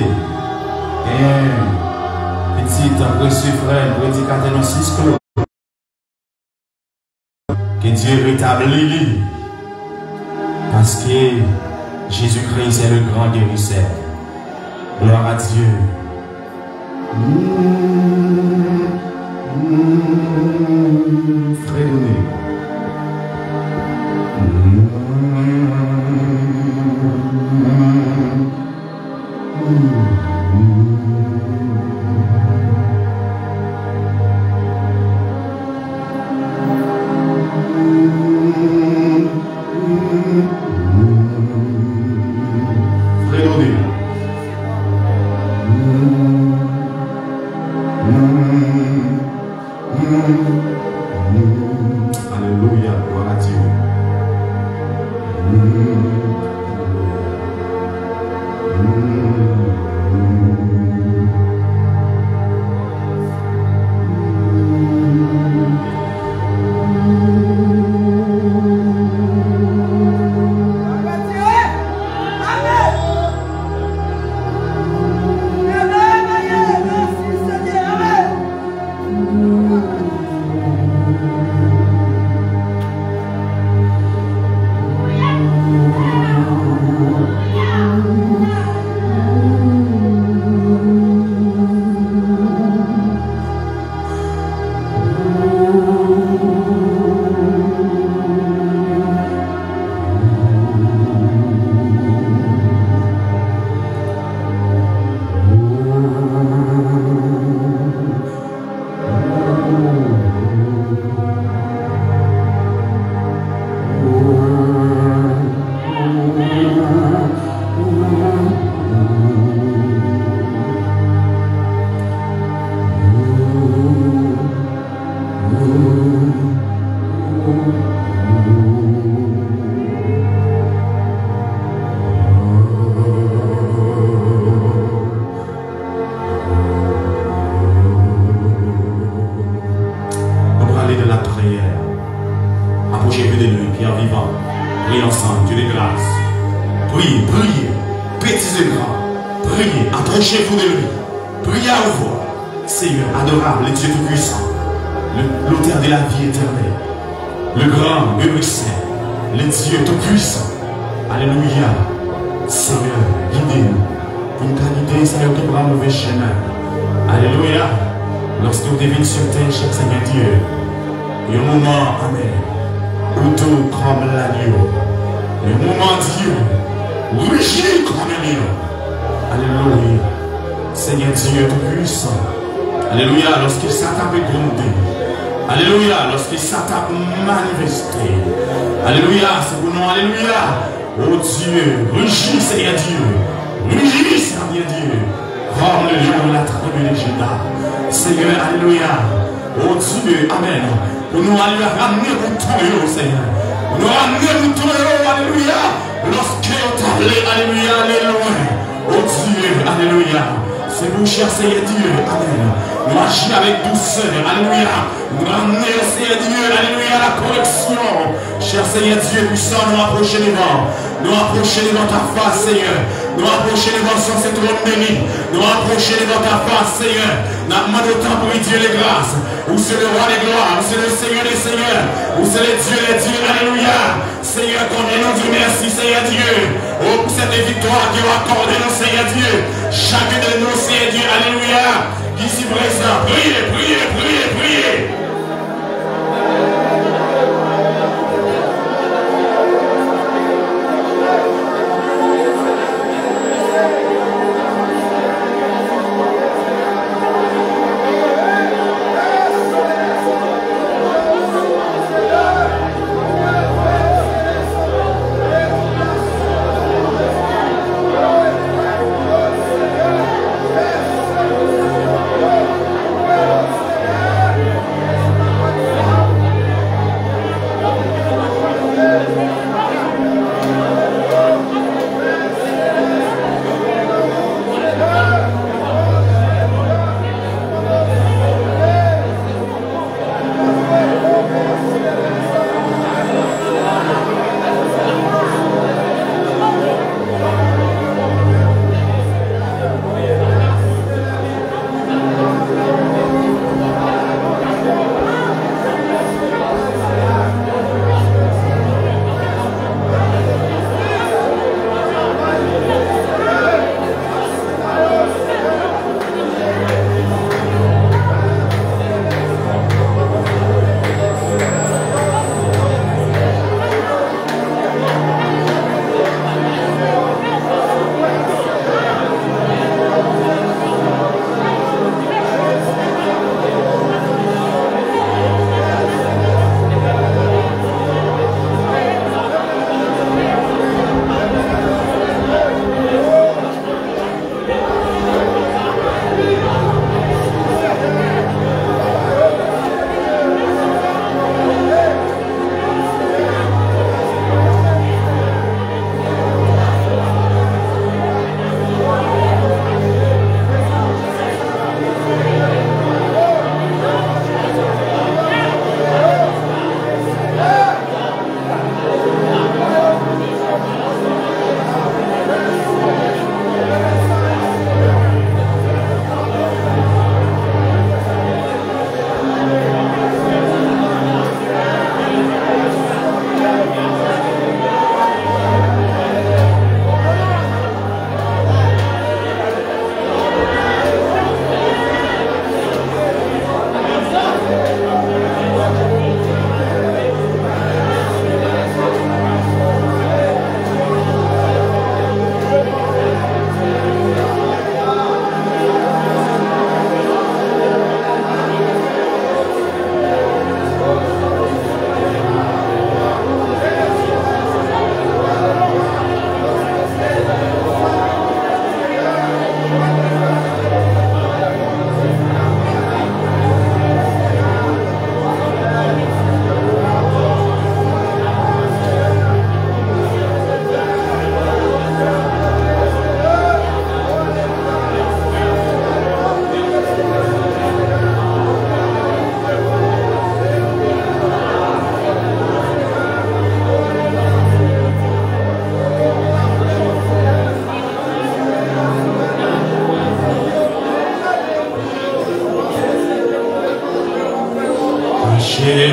petit précieux frère, prédicateur dans Cisco. Que Dieu rétablit. Parce que Jésus-Christ est le grand guérisseur. Gloire à Dieu. Frère René. Alléluia, gloire à Dieu.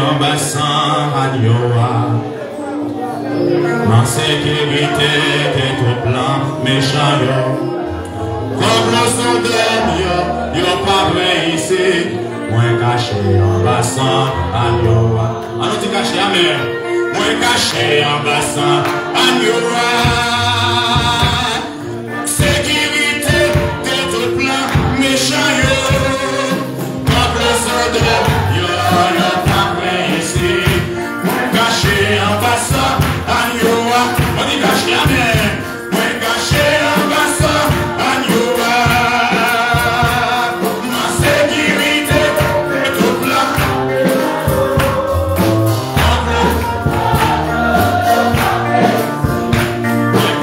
en bassin agnoa. Ma sécurité est tout plein, méchant yo. Comme le son de yo pas vrai ici. Moi caché en bassin agnoa. Alors tu caché, amen. Moi caché en bassin agnoa. Sécurité est tout plein, méchant yo. Comme le son de yo pas vrai ici. Moi caché en bassin. On dit caché, amen. Moi caché en bassin, agnoa. Ma sécurité est tout plein. Moi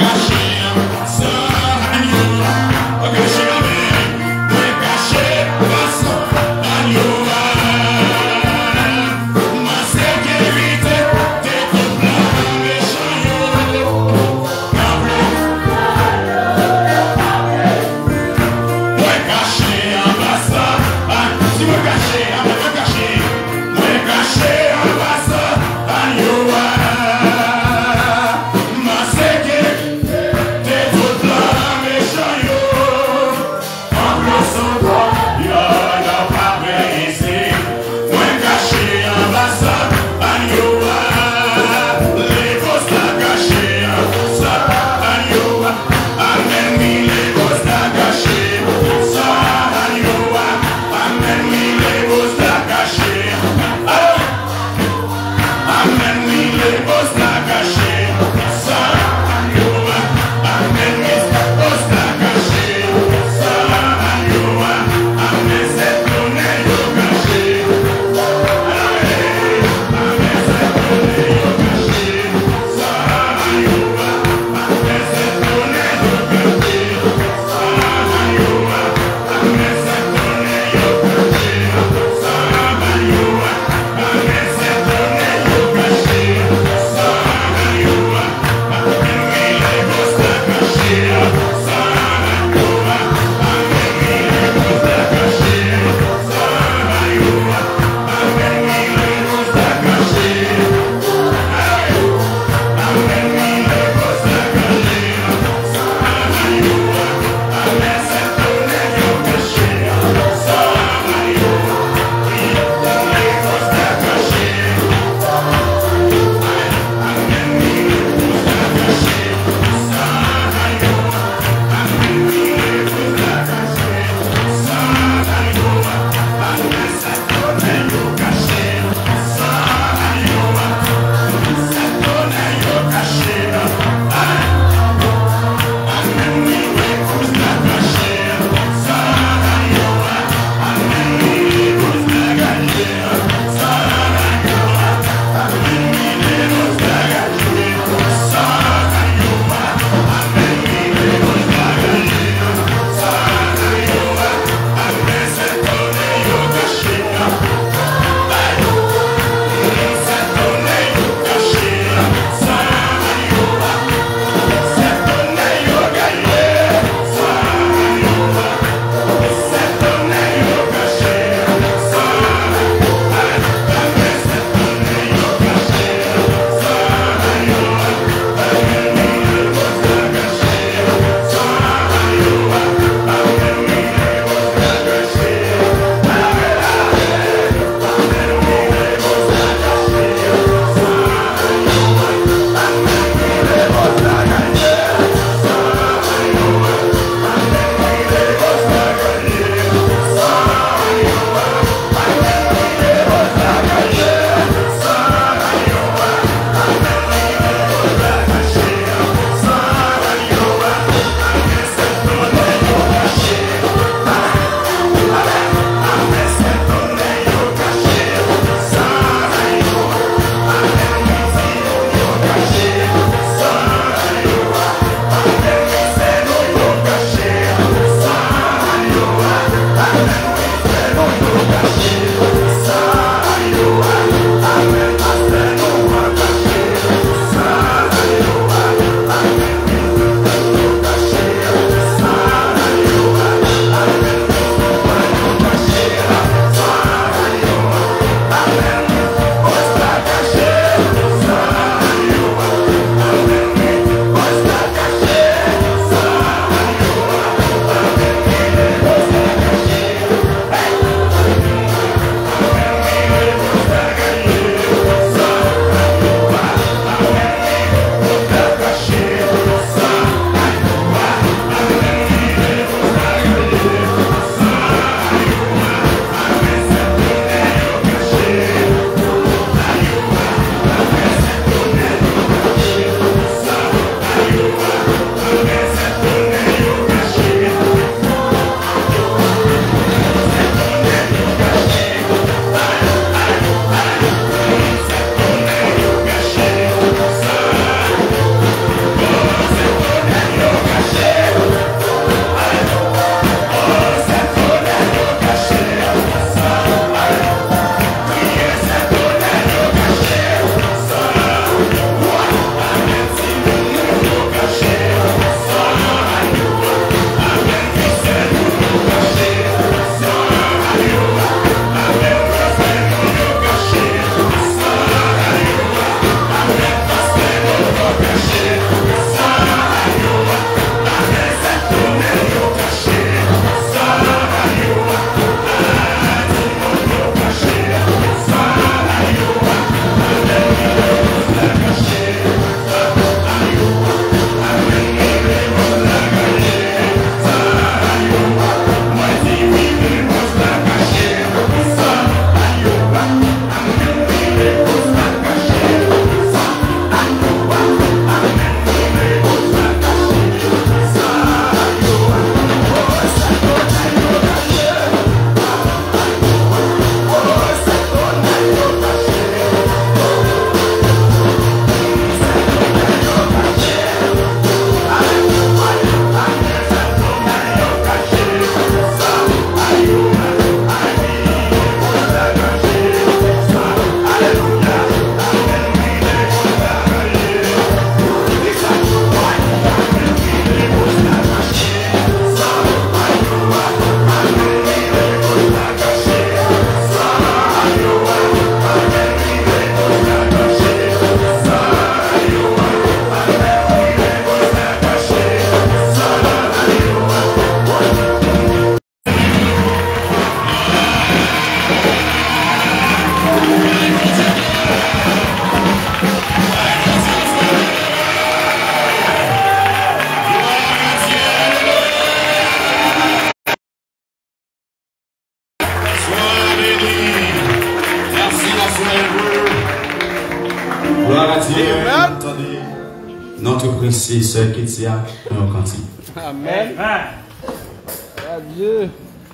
surprise, c'est Sœur Ketia dans le cantique. Amen. Adieu.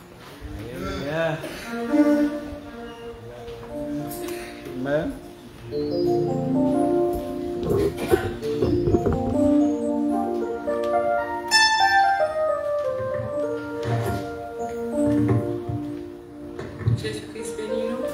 Amen. Jésus-Christ bénis-nous.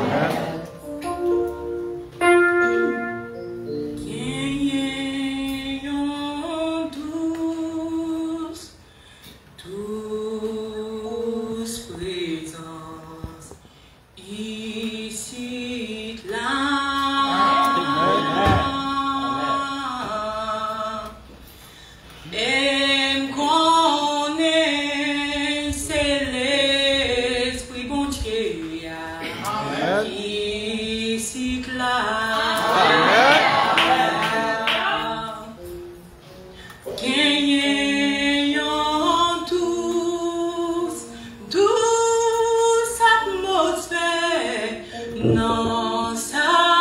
Tous présence ici là. Et me connaît, c'est l'Esprit bon Dieu ici là. Gagnons tous, douce atmosphère dans sa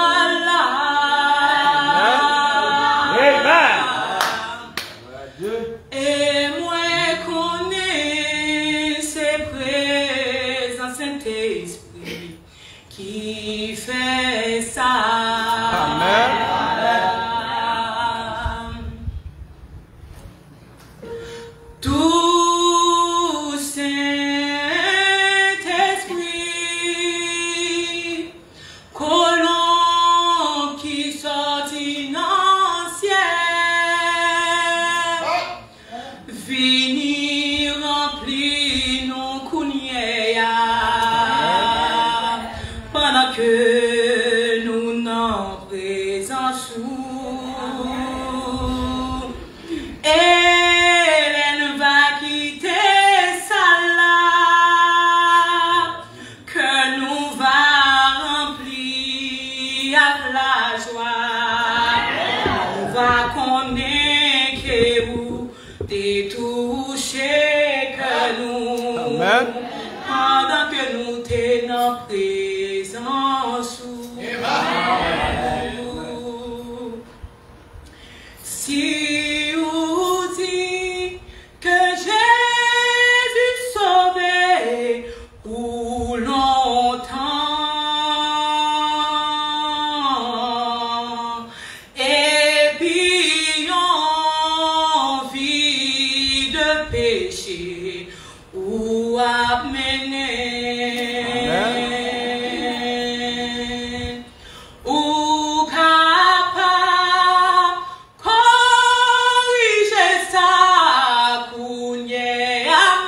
et moi connais ses présences Saint-Esprit qui fait ça. Amen. Tout Saint-Esprit, colon qui sortit dans le ciel, vini remplir nos couniers pendant que nous n'en présence elle va quitter ça là, que nous va remplir avec la joie. On va connaître que vous t'es touché que nous. Amen. Pendant que nous t'es dans présence. Si vous dites que Jésus sauvé pour longtemps, et puis en vie de péché ou amener. Ou capable corriger ça cougner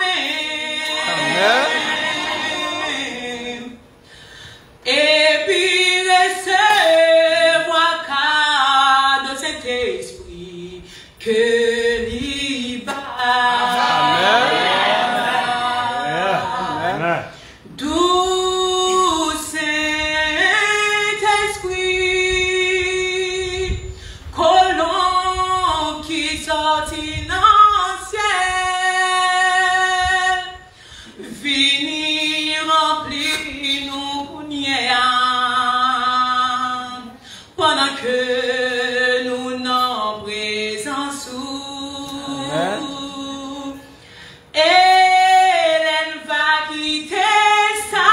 amen. Et puis recevoir cadeau de cet esprit que l'Iba. Doux Saint-Esprit, colon qui sortit dans le ciel, vini remplir nos couniers pendant que nous n'en présence. Elle va quitter sa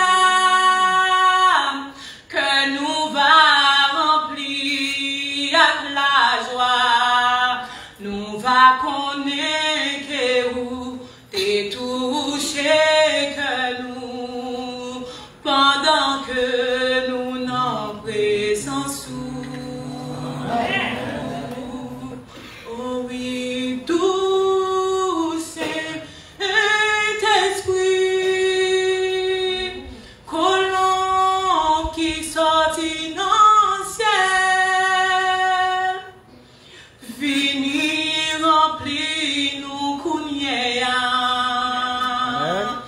lame, que nous va remplir avec la joie. Nous va connaître que vous t'es touché que nous, pendant que nous n'en présence. Oh oui, doux Saint-Esprit, colon qui sortit dans le ciel, vini remplir nos couniers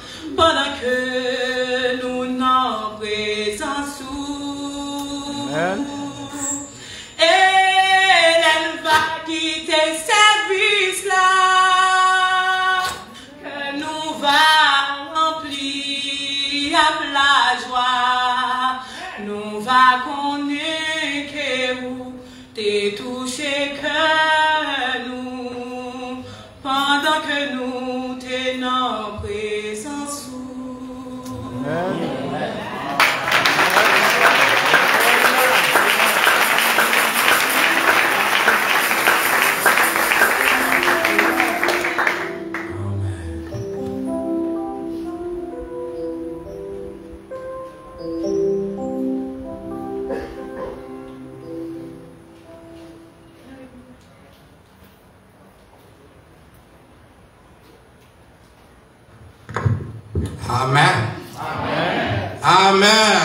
Amen. Amen. Amen.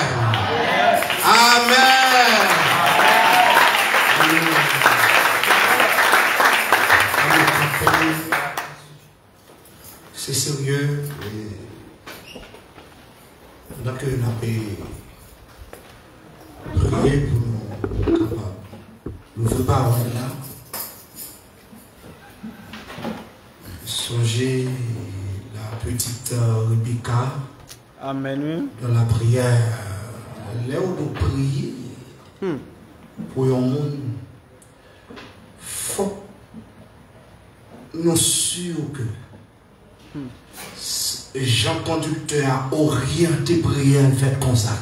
Amen. C'est sérieux. Donc, on a prié pour nous capables. Nous ne faisons pas là. Songez la petite Rebecca. Amen. Dans la prière, là où nous prions pour un monde, faut nous sûr que Jean conducteur a orienté prière vers comme ça.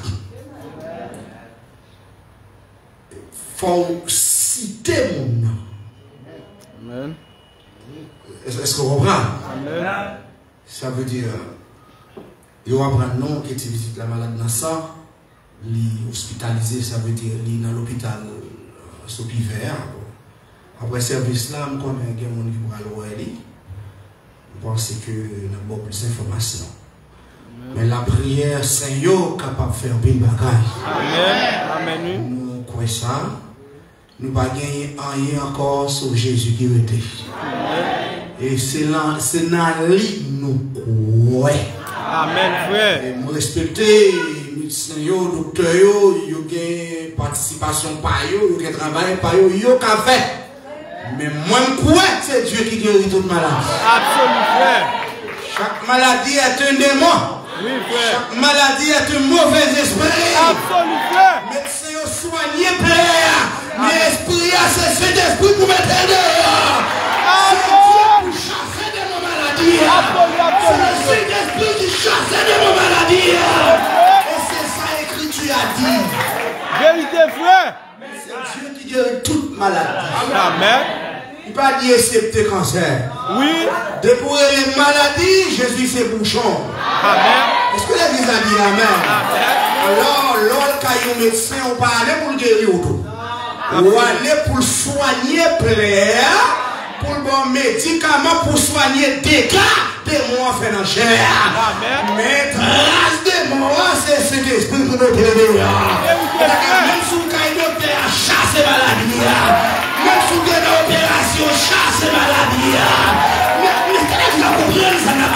Faut citer mon nom. Amen. Est-ce qu'on comprend? Amen. Ça veut dire, il va prendre un nom qui visite la malade dans ça, l'hospitaliser, ça veut dire, il dans l'hôpital Sopiver. Après service là, je connais des gens qui vont aller voir lui. Je pense que nous avons plus d'informations. Mais la prière, c'est yo capable de faire bien bagaille. Amen. Amen. Nous croyons ça. Nous ne pouvons pas gagner rien encore sur Jésus qui était. Et c'est dans lui nous croyons. Amen, frère. Et nous respectons les médecins, les docteurs, ils ont une participation par eux, ils ont un travail par eux, ils ont fait. Mais moi, je crois que c'est Dieu qui guérit toute maladie. Absolument, frère. Chaque maladie est un démon. Oui, frère. Chaque maladie est un mauvais esprit. Absolument, frère. Médecin soigné plein. Mais l'esprit, c'est cet esprit pour mettre dehors. C'est Dieu pour chasser de nos maladies. C'est cet esprit qui chasse de nos maladies. Et c'est ça l'écriture a dit. Vérité, frère. C'est Dieu qui guérit toute maladie. Amen. Il n'a pas dit excepté cancer. Oui. Dépouiller les maladies, Jésus c'est bouchon. Amen. Est-ce que l'Église a dit Amen? Alors, lorsqu'il y a un médecin, on peut aller pour le guérir autour. Ou aller pour soigner plaire, pour le bon médicament, pour soigner des cas des mots fait dans la chair. Mais trace des mots, c'est cet esprit pour nous guérir. Même si vous avez une docteur, chasse maladie. Même si vous avez une opération, chasse maladie. Mais vous comprenez ça n'a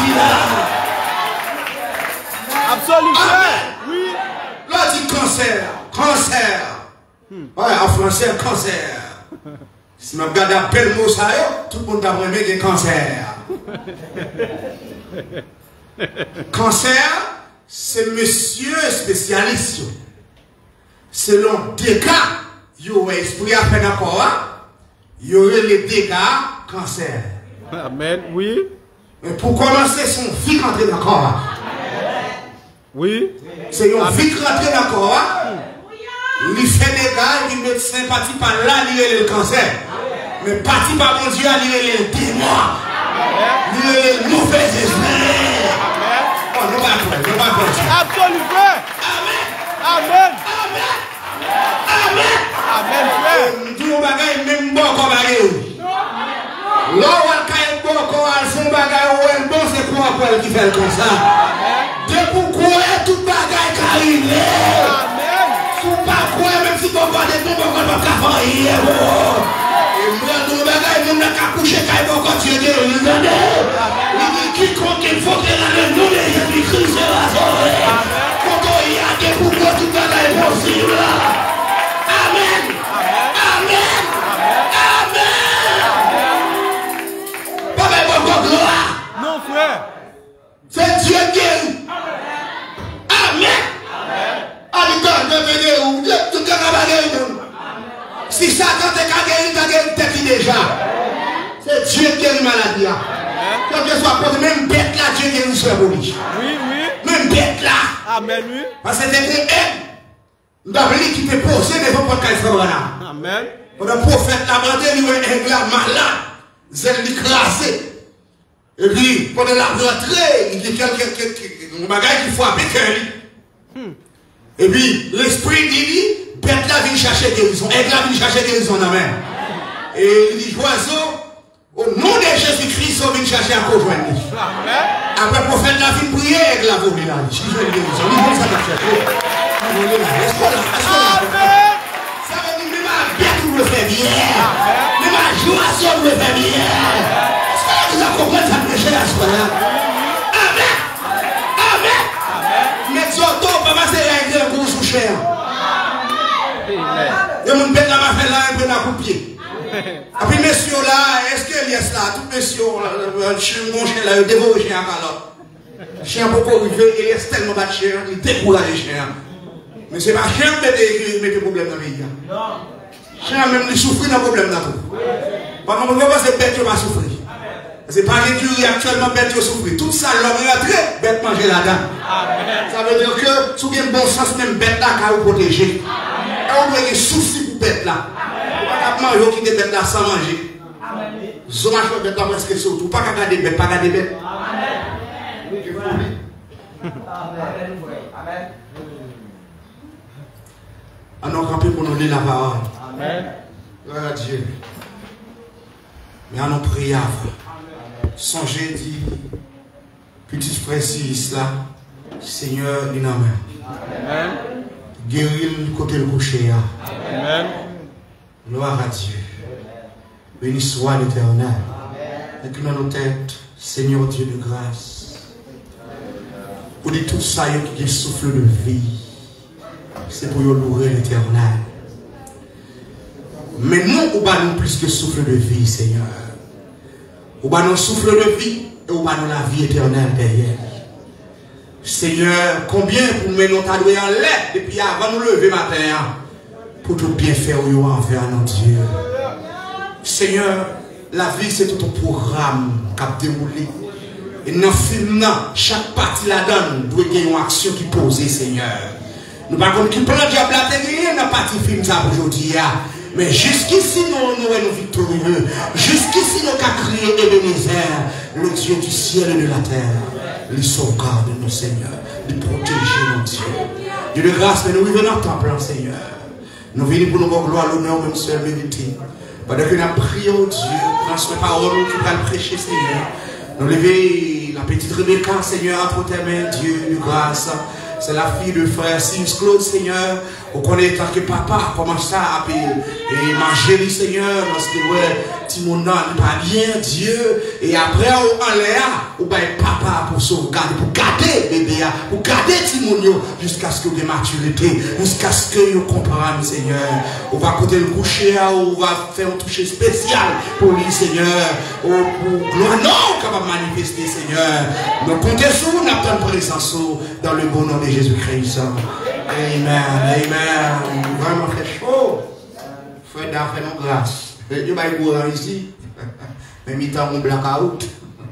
Absolument. Oui. Là, dit cancer. Cancer. Ouais, en français, cancer. Si je regarde un bel mot, ça, tout le monde a vraiment des cancer. Cancer, c'est monsieur spécialiste. Selon des cas, il y aurait esprit à faire encore, il y aurait les dégâts cancer. Amen. Oui. Mais pour commencer, son vie rentrer dans le corps. Oui. C'est une vie rentrer dans le corps. Il fait des gars, il médecin parti par là, il est le cancer. Mais parti par mon Dieu, il est le démon. Il est le mauvais esprit. Oh, nous ne va pas. Absolument. Amen. Amen. Amen. Amen, frère. Nous disons bagaille même bon comme bagaille. Là où il y a bon comme son bagaille, bon c'est quoi qui fait comme ça. De pourquoi tout bagaille qui arrive. Amen. Faut pas croire même si vous regardez tout, vous ne pouvez pas faire. Et moi, nous bagaille, nous n'avons couché quand vous continuez. Il dit quiconque il faut qu'il ait le nom de Jésus-Christ sera sauvé. Quand il y a des pourquoi tout bagaille est possible. Amen. Amen. Amen. Pas même votre gloire. Non, frère. C'est Dieu qui est. Amen. Si Satan t'a guéri déjà, c'est Dieu qui guérit maladie. Quel que soit le même bête là, Dieu guérit sur la bouche. Oui, oui. Même bête là. Amen, oui. Parce que c'est des nous avons dit qu'il te posé des fois pour qu'elle soit là. Amen. Le prophète l'a demandé, il est un malade, zèle l'écrasé. Et puis, pendant la rentrée, il dit quelqu'un bagage qu'il faut appeler. Et puis, l'esprit dit, bête là vient chercher guérison. Aigle là vient chercher guérison. Amen. Et il dit, oiseau, au nom de Jésus-Christ, on vient chercher à rejoindre. Amen. Après, le prophète l'a fait prier, aigle là. voler là. Si je vais dire, ça va faire trop. Voler là. Est-ce qu'on Amen. ça veut dire, même à bien tout le fait bien. Même à jouer à son le fait bien. Est-ce que vous comprenez ça prêcher la soirée? Amen. Amen. Mais surtout, papa, c'est un gros sous cher. Et mon bête là m'a fait là un peu dans le pied. Et puis, messieurs là, est-ce que y a cela? Tout messieurs, mon chien là, il dévore le chien à calotte. Le chien beaucoup arrivé, il est tellement bas de chien, il décourage le chien. Mais c'est pas le chien qui met des problèmes dans le pays. Le chien même, il souffre dans le problème là. Par contre, pourquoi c'est bête qui va souffrir? C'est pas l'écurie actuellement bête qui souffre. Tout ça, l'homme est rentré, bête manger là-dedans. Ça veut dire que, si vous avez un bon sens, même bête là, qu'à vous protéger. Et on doit avoir souci pour bête là. Pas manger qui des bêtes là sans manger. Zoma choix bête là presque surtout. Pas qu'à garder bête, pas garder bête. Amen. Alors camper pour nous lire la parole. Amen. Gloire à Dieu. Mais allons prier avant. Songez dit, petit frère Silas là, Seigneur, il en Amen. Guérir le côté le coucher. Amen. Gloire à Dieu. Béni soit l'Éternel. Et que dans nos têtes, Seigneur Dieu de grâce, pour dire tout ça, il y a un souffle de vie. C'est pour louer l'Éternel. Mais nous, on va nous plus que souffle de vie, Seigneur. On va nous souffle de vie et on va nous la vie éternelle derrière. Seigneur, combien pour nous nous t'adouer en l'air depuis avant nous lever matin pour tout bien faire envers notre Dieu. Seigneur, la vie c'est tout un programme qui a déroulé. Et dans le film, chaque partie là-dedans doit gagner une action qui pose, Seigneur. Nous ne pouvons pas qui prend le diable à terre dans la partie film ça aujourd'hui. Mais jusqu'ici, nous sommes victorieux. Jusqu'ici, nous avons crié Ebenezer, le Dieu du ciel et de la terre. Les sauvegarde, nos Seigneur. Les protéger, nos Dieu. Dieu de grâce, mais nous vivons dans le temple, Seigneur. Nous venons pour nous voir gloire, l'honneur, même seul mérité. Pendant que nous avons prié au Dieu, dans cette parole qui va le prêcher, Seigneur. Nous levons la petite Rebecca, Seigneur, entre tes mains, Dieu de grâce. C'est la fille de frère Sims Claude, Seigneur. On connaît tant que papa commence ça et manger, Seigneur. Parce que, ouais, Timon n'a pas bien, Dieu. Et après, on l'air, on va être papa pour sauvegarder, pour garder bébé, pour garder Timon jusqu'à ce que vous ayez maturité, jusqu'à ce que vous compreniez, Seigneur. On va côté le coucher, on va faire un toucher spécial pour lui, Seigneur. Pour gloire, non, qu'on va manifester, Seigneur. Nous comptons sur nous, nous avons présence dans le bon nom de Jésus-Christ. Amen, amen. Vraiment fait chaud. Frère d'A fait nos grâces. Je vais boire ici. Mais mi-temps on blackout.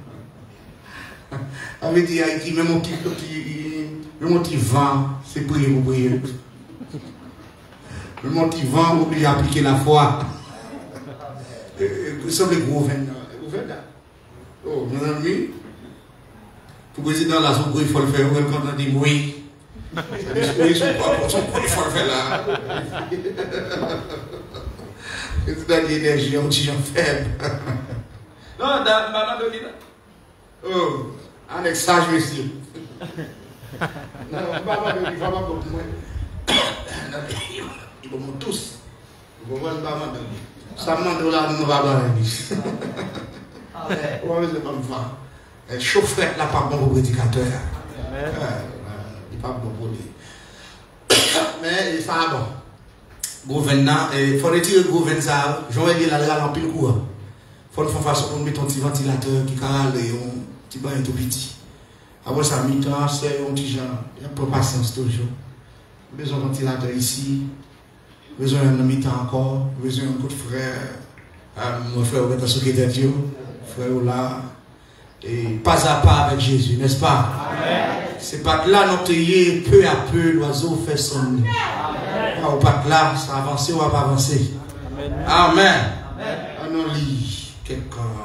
Ça veut dire que même mon petit vent, c'est prier pour prier. Même mon petit vent, on oblige à appliquer la foi. Vous savez le gros vent. Oh, mon ami. Pour le président, là, il faut le faire. Quand on dit oui. Il faut le faire là. C'est dans l'énergie, on dit j'en faible. Non, maman de qui là? Oh, un sage monsieur. Non, maman de qui va pas pour moi. Ils vont tous. Ils vont voir maman de qui. Ça m'a là, nous va voir la vie. On va pas me voir. Chauffeur là, pas bon pour prédicateur. Il n'est pas bon pour lui. Mais il fait bon. Gouvernant, il faut retirer le gouvernement. J'aurais dit là, en pile courant. Il faut faire façon pour mettre un petit ventilateur qui cale et un petit bain tout petit. Après ça, mi-temps, c'est un petit genre. Il y a pas de patience toujours. Besoin d'un ventilateur ici. Besoin d'un mi-temps encore. Besoin d'un coup de frère. Mon frère, on est en secrétaire Dieu. Frère, là. Et pas à pas avec Jésus, n'est-ce pas? C'est pas que là, notre peu à peu, l'oiseau fait son nid. Ou pas que là, ça avance ou va pas avancer. Amen. On lit quelques.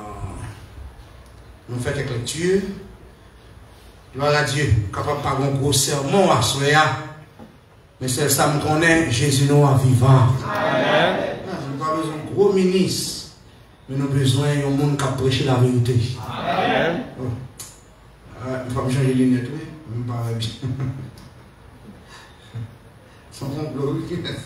Nous faisons quelques lectures. Gloire à Dieu. Capable pas un gros sermon à soya. Mais c'est ça que nous connaissons, Jésus nous est vivant. Amen. Nous n'avons pas besoin de gros ministre. Mais nous avons besoin d'un monde qui a prêché la vérité. Amen. Il faut changer les lunettes, oui. Pas bien. Sans complot.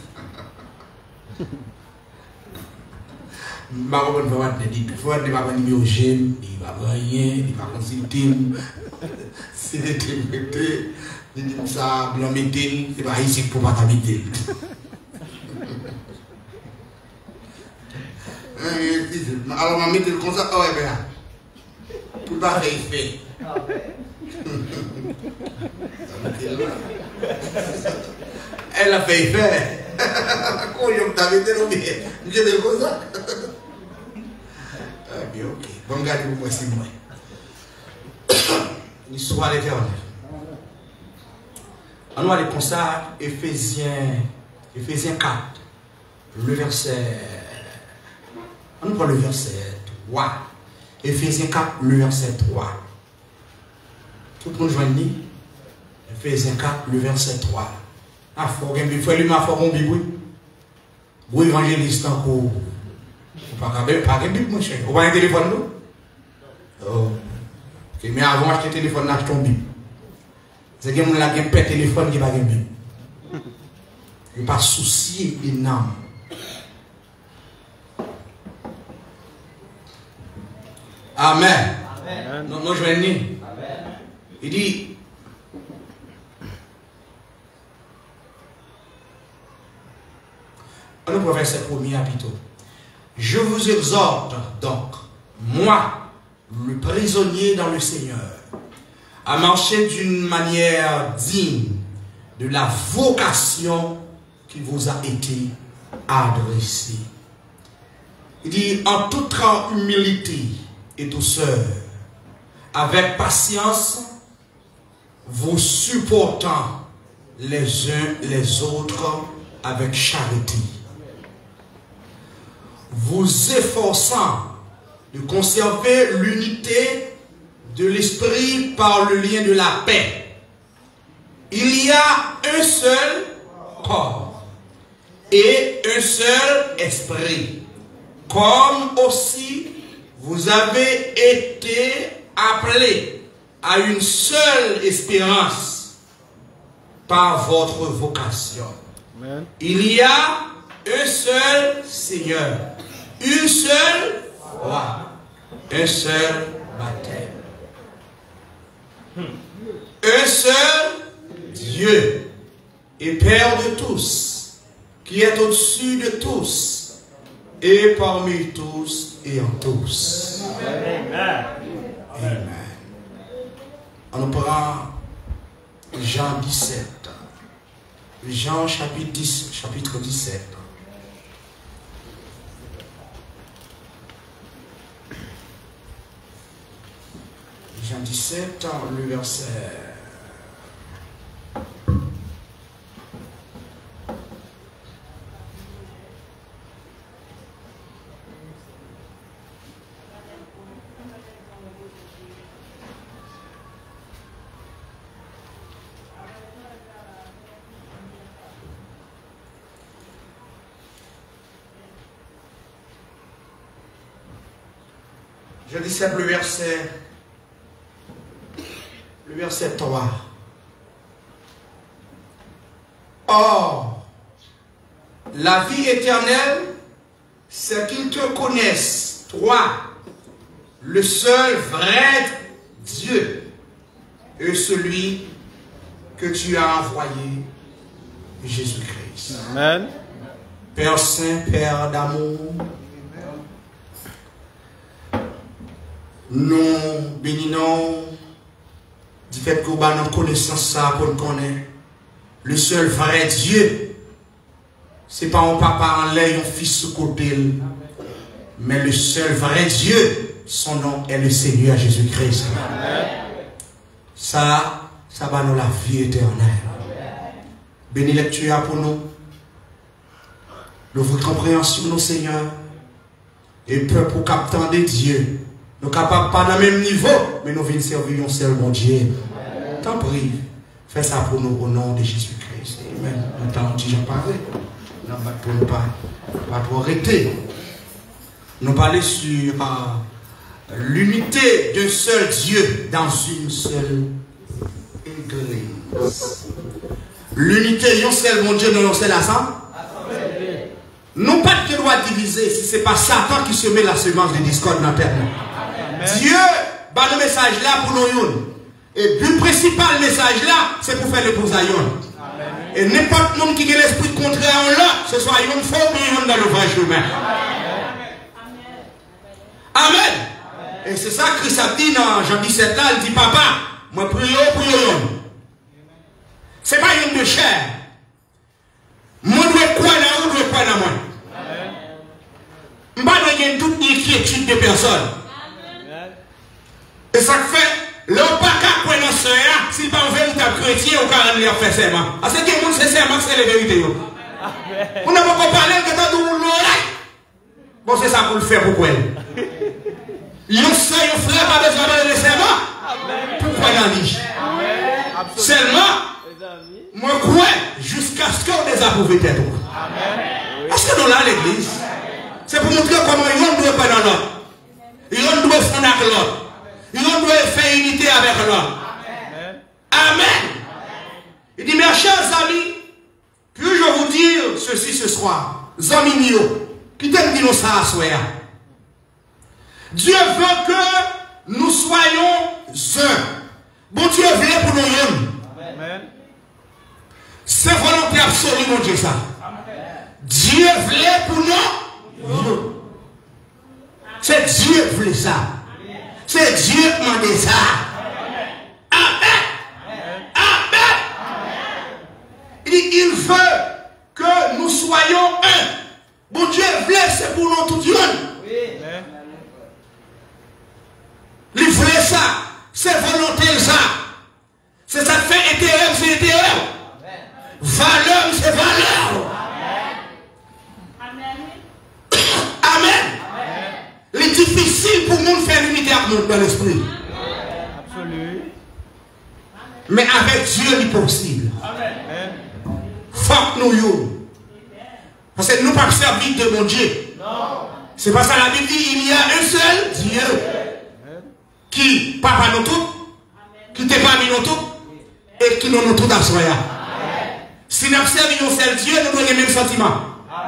Je ne sais pas si je vais pas numéro GM, il va pas rien, il va consulter. Si il était il dit ça, blanc métal, c'est pas ici pour pas t'habiter. Alors, on va mettre comme ça, oh, bien. Pour pas faire effet. Elle a fait effet. Comment je t'avais dit, je vais comme ça. Bien, ok. Bon, regardez-vous, moi, c'est moi. L'histoire éternelle. On va aller comme ça, Éphésiens 4, le verset. On prend le verset 3. Éphésiens 4, le verset 3. Tout le monde joigne. Éphésiens 4, le verset 3. Ah, il faut lui faire un Bible. Vous évangéliste encore. Pas de Bible, mon cher. Vous avez un téléphone, non? Oh. Okay. Mais avant d'acheter un téléphone, achetez un Bible. C'est que mon a un père téléphone qui va gagner. Il ne pas soucier une âme. Amen. Amen. Non, je vais venir. Il dit, on nous verset premier plutôt. Je vous exhorte donc, moi, le prisonnier dans le Seigneur, à marcher d'une manière digne de la vocation qui vous a été adressée. Il dit, en toute humilité et douceur, avec patience, vous supportant les uns les autres avec charité, vous efforçant de conserver l'unité de l'esprit par le lien de la paix. Il y a un seul corps et un seul esprit, comme aussi vous avez été appelés à une seule espérance par votre vocation. Amen. Il y a un seul Seigneur, une seule foi, un seul baptême, un seul Dieu et Père de tous, qui est au-dessus de tous et parmi tous et en tous. Amen. Amen. On prend Jean 17. Jean chapitre 17. Jean 17, le verset. Je dis le verset 3. Or, la vie éternelle, c'est qu'ils te connaissent, toi, le seul vrai Dieu, et celui que tu as envoyé, Jésus-Christ. Amen. Père Saint, Père d'amour, nous bénissons du fait que nous avons connaissance ça pour nous connaître. Le seul vrai Dieu, ce n'est pas un papa en l'air, un fils sous côté, mais le seul vrai Dieu, son nom est le Seigneur Jésus-Christ. Ça va nous la vie éternelle. Bénis lecture pour nous. Nous vous compréhension, nous, Seigneur, et peuple pour capter de Dieu. Nous ne sommes pas dans le même niveau, mais nous venons servir un seul bon Dieu. T'en prie, fais ça pour nous au nom de Jésus-Christ. Amen. Nous t'en disons parler. Nous ne pas pour arrêter. Nous parlons sur l'unité d'un seul Dieu dans une seule Église. L'unité, un seul bon Dieu, non, c'est la sang. Nous pas de droit diviser si ce n'est pas Satan qui semait la semence de discorde dans la terre. Dieu bat le message là pour nous. Et le but principal message là, c'est pour faire le pousaillon. Et n'importe monde qui a l'esprit contraire en là, ce soit une fois ou dans le vrai chemin. Amen. Et c'est ça que Christ a dit dans Jean 17 là, il dit papa, moi prie pour vous. Ce n'est pas une de chair. Moi je dois croire dans vous, je dois croire dans moi. Je ne vais pas donner toute inquiétude de personne. Et ça fait, le pas qu'à croire dans ce s'il n'est pas un véritable chrétien, on va aller faire serment. Parce que tout le monde sait serment, c'est la vérité. On n'a pas parlé que tant de monde bon, c'est ça pour le faire, pourquoi? Yon sait, yon frère, pas besoin de serment. Pourquoi dans lui? Seulement, moi, crois jusqu'à ce qu'on désapprouve tête. Parce que nous là, l'église, c'est pour montrer comment on doit pas dans l'autre. On doit fonder avec l'autre. On doit faire unité avec l'autre. Amen. Il dit, mes chers amis, puis-je vous dire ceci ce soir, amis mieux, qui t'aime dire ça à soi. Dieu veut que nous soyons un. Bon Dieu veut pour nous un. Amen. C'est volonté absolue, mon Dieu, ça. Dieu voulait pour nous. C'est Dieu qui voulait ça. C'est Dieu qui m'a dit ça. Amen. Amen. Il veut que nous soyons un. Bon Dieu voulait, c'est pour nous tout le monde. Il voulait ça. C'est volonté ça. C'est ça qui fait intérieur, c'est intérieur. Valeur, c'est valeur. Amen. Amen. Il est difficile pour nous de faire l'unité avec nous dans l'esprit. Absolument. Mais avec Dieu, il est possible. Amen. Faut que nous. Parce que nous ne pouvons pas servir de mon Dieu. C'est pas ça la Bible dit, il y a un seul Dieu qui papa nous tous, qui t'est parmi nous tous, et qui nous tous dans soya. Si nous servons un seul Dieu, nous avons les mêmes sentiments.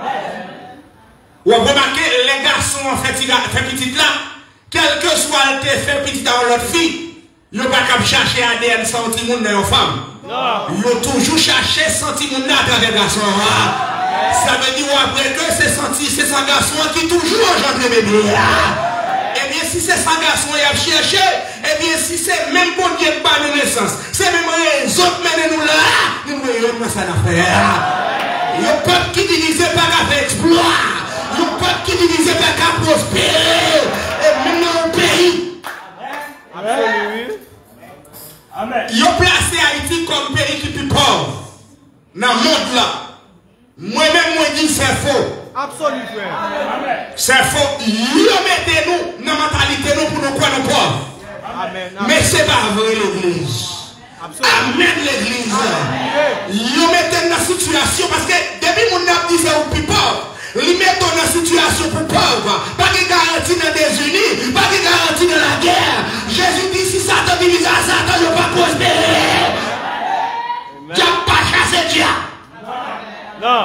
Ou vous remarquez, les garçons en fait petit là, quel que soit le fait petit dans l'autre fille, ils ne vont pas chercher ADN sentiment dans une femme. Ils vont toujours chercher sentiment à travers les garçons. Ça veut dire après que c'est sans garçon qui toujours engendre bébé. Eh bien, si c'est sans garçon qui a cherché, eh bien, si c'est même bon Dieu pas de naissance, c'est même les autres menés nous là, nous voyons pas ça l'affaire. Il y a un peuple qui divise pas qu'à faire exploit. Il y a un peuple qui divise pas qu'à prospérer. Et même dans le pays. Amen. Amen. Il y a placé Haïti comme pays qui est plus pauvre. Dans le monde là. Moi-même, moi dis c'est faux. Absolument. C'est faux. Mettez-nous dans la mentalité pour nous croire nous pauvres. Mais ce n'est pas vrai l'église. Amen l'église. Vous mettez dans la situation parce que depuis mon a dit c'est au plus pauvre. Ils mettent dans la situation pour pauvre. Pas de garantie dans des unis. Pas de garantie dans la guerre. Jésus dit si Satan divise à Satan, je ne vais pas prospérer. Dieu n'a pas chassé Dieu. Non.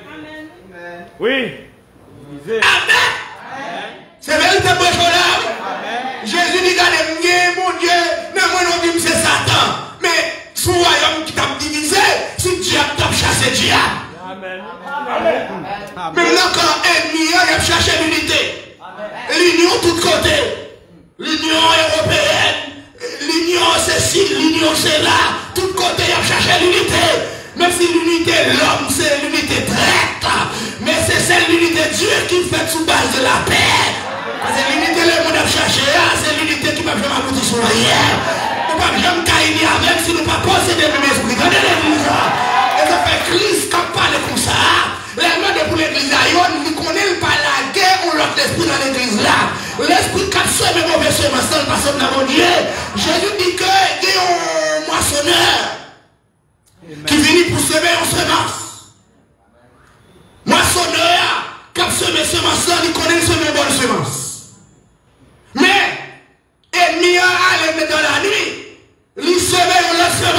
Oui. Amen. C'est véritable là. Jésus dit regardez, mon Dieu, mais moi non dis c'est Satan. Mais son royaume qui t'a divisé, si Dieu t'a chassé Dieu. Amen. Maintenant quand ennemi a cherché l'unité. L'union de tous côtés. L'union européenne. L'union ceci, l'union c'est là. De tous côtés il a cherché l'unité. Même si l'unité de l'homme, c'est l'unité directe. Mais c'est celle l'unité de Dieu qui fait sous base de la paix. Parce que l'unité le monde a cherché, c'est l'unité qui ne peut jamais aboutir sur rien. Nous ne pouvons jamais caïner avec si nous ne pouvons pas posséder le même esprit. Regardez l'église. Et ça fait Christ qui parle comme ça. L'allemand pour l'église, il connaît pas la guerre ou l'autre esprit dans l'église là. L'esprit qui a semé mauvais semence dans le passé de mon Dieu. Jésus dit que il y a un moissonneur qui vient pour semer en semence. Moissonneur qui a semé semence, il connaît semer bonne semence. Mais, ennemi a allé dans la nuit, il semé l'autre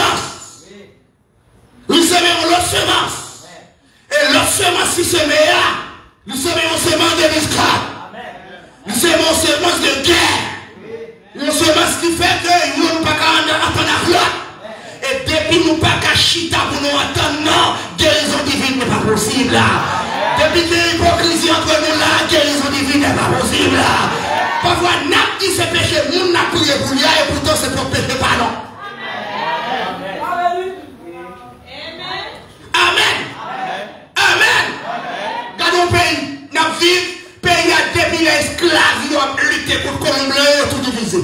nous entendons, non, guérison divine n'est pas possible là. Depuis que l'hypocrisie entre nous là, guérison divine n'est pas possible là. Parfois, n'a dit c'est péché, nous n'a prié pour lui et pourtant c'est pour péché, pardon. Amen. Amen. Gardons le pays, nous vivons, pays a depuis l'esclave, ils ont lutté pour combler et tout diviser.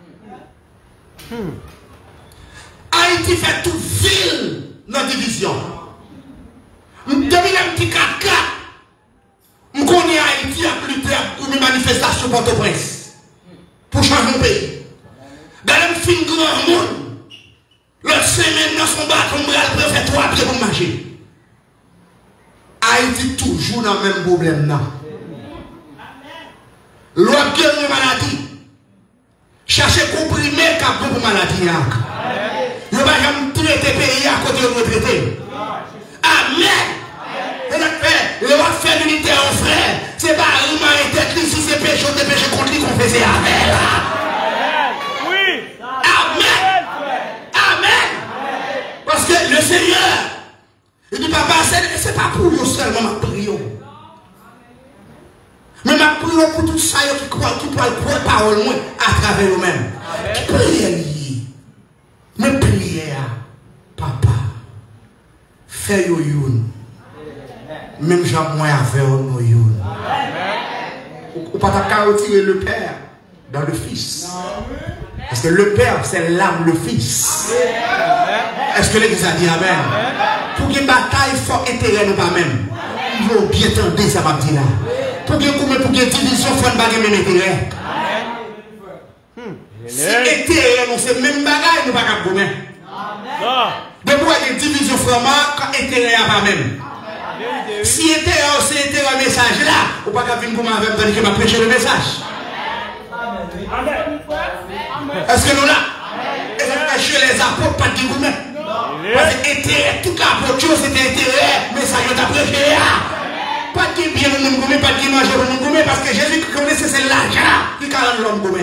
Haïti fait toute ville dans la division. Depuis un petit 4-4, je connais Haïti a lutté pour une manifestation Port-au-Prince. Pour changer le pays. Dans le film grand monde, l'autre semaine dans son bâton, on va faire 3 pieds pour marcher. Haïti toujours dans le même problème là. L'autre qui a une maladie, chercher comprimé cap pour maladie. Vous ne pouvez jamais traiter le pays à côté de retraité. Amen. Le va faire l'unité aux frères. C'est pas une tête ici, c'est péché, des péchés contre lui qu'on faisait avec. Oui. Amen. Amen. Parce que le Seigneur, il dit papa, c'est pas pour nous seulement ma prière. Mais ma prière pour tout ça qui croit, qui parle pour parole moi à travers eux-mêmes. Qui prière lié. Mais prière, papa, fais yo youn. Même Jean moi avec nous youn. Ou pas qu'à retirer le Père dans le Fils. Parce que le Père, c'est l'âme, le Fils. Est-ce que l'Église a dit Amen? Pour qu'il bataille, il faut intérêt nous pas même. Il faut bien tenter ça, ma dit là. Pour qu'il division, il faut pas même intérêt. Si intérêt, nous c'est même bagaille, nous pas qu'à gommer. Depuis qu'il y a une division, quand intérêt a pas même. Si intérêt, c'est intérêt message là, ou pas qu'à venir comme avec moi, que m'a prêché le message. Est-ce que nous là? Est-ce que chez les apôtres, pas de gourmet? Parce que intérêt, tout apôtre, c'était intérêt, message de prêché. Pas de bien nous gourmet, pas de manger nous gourmet, parce que Jésus connaissait c'est l'argent qui carre l'homme gourmet.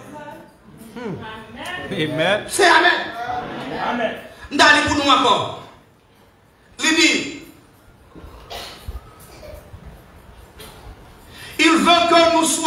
Amen. C'est Amen. Amen. D'aller pour nous encore. Il dit, il veut que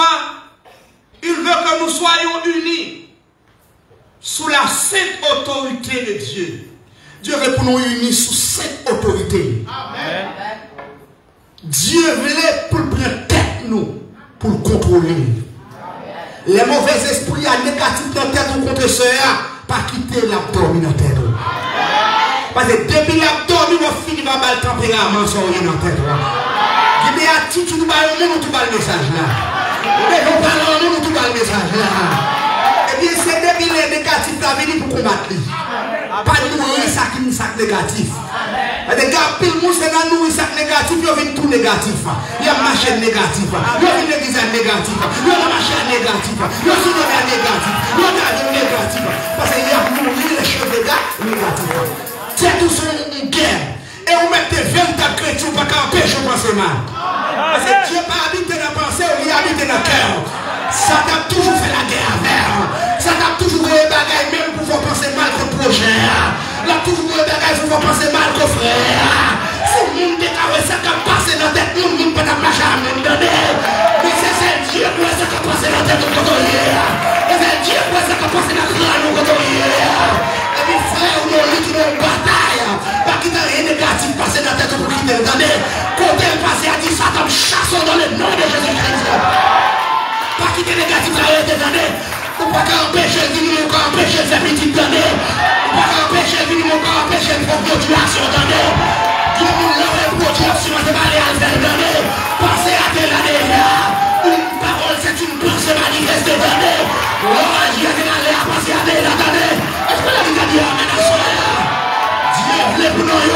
nous soyons unis sous la sainte autorité de Dieu. Dieu veut pour nous unir sous cette autorité. Amen. Dieu voulait pour prendre tête nous, pour le contrôler. Les mauvais esprits négatifs dans la tête ou contre ceux pas quitter l'abdomen dans la tête. Parce que depuis l'abdomen, on finit par le tempérament sur dans la tête. Il y a des attitudes, nous parlons tout le message là. Mais nous parlons tout le message là. Et bien, c'est depuis les négatifs là, venir pour combattre. Pas de nourrir ça qui nous sac négatif. Les gars, pile monde c'est dans nourrir sac négatif, ils viennent tout négatif. Il y a marché négatif. Il y a une église négative. Il y a marché négatif. Il y a une négatif. Il y a une négatif. Parce qu'il y a nourrir les choses des gars négatifs. C'est tout ça une guerre. Et on met des véritables chrétiens pour qu'empêcher de penser mal. Parce que Dieu n'a pas habité dans la pensée, il a habité dans le cœur. Ça t'a toujours fait la guerre avec. Ça t'a toujours eu des bagailles même pour faire penser mal qu'au projet. Là, toujours eu des bagailles pour faire penser mal qu'au frère. Si le monde déclare ça qui passe dans la tête, le monde ne peut pas marcher à même donné. Mais c'est Dieu qui a ça qui passe dans la tête de côté. Et c'est Dieu qui a ça qui passe dans le crâne de côté. Et puis, frère, on a lutte une bataille. Pas qu'il y ait rien négatif passé dans la tête pour quitter le donné. Quand elle passe à dire ça, comme chassons dans le nom de Jésus-Christ. Pas quitter négatif à eux des années. Ou pas qu'empêcher le venir, ou qu'empêcher de faire petite d'année. Ou pas qu'empêcher le venir, ou qu'empêcher de faire production d'année. Dieu nous l'a production, c'est pas les alphes d'année. Pensez à telle année là. Une parole, c'est une pensée manifestée d'année. L'orage, il y a des années à penser à telle année. Est-ce que la vie a dit amen à soi? Dieu voulait pour nous.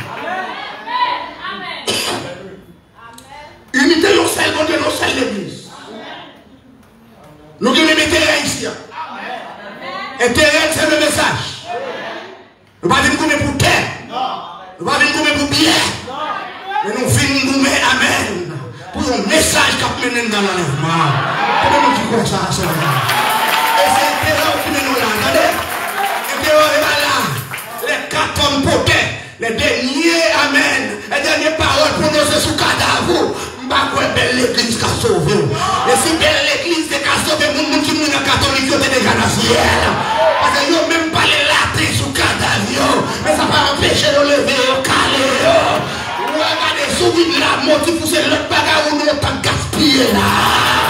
Unité, nous sommes contre nous, c'est l'église. Nous devons mettre terrain ici. Et terrain, c'est le message. Nous ne pouvons pas venir pour terre. Nous ne pouvons pas venir pour bien. Mais nous venons pour amen. Pour un message qui mène dans l'enlèvement. Comment nous disons comme ça? Et c'est le terrain qui mène là. Regardez. Le terrain est là. Les 4 hommes potés. Les derniers, amen, les dernières paroles prononcées sous cadavre, je belle l'église qui a sauvé. Et si belle l'église qui a sauvé, les gens qui sont catholiques sont déjà dans le ciel. Parce qu'ils n'ont même pas les latés sous cadavre, mais ça va empêcher de lever au calé. Regardez, souris de la mort qui pousse l'autre bagarre où nous avons gaspillé là.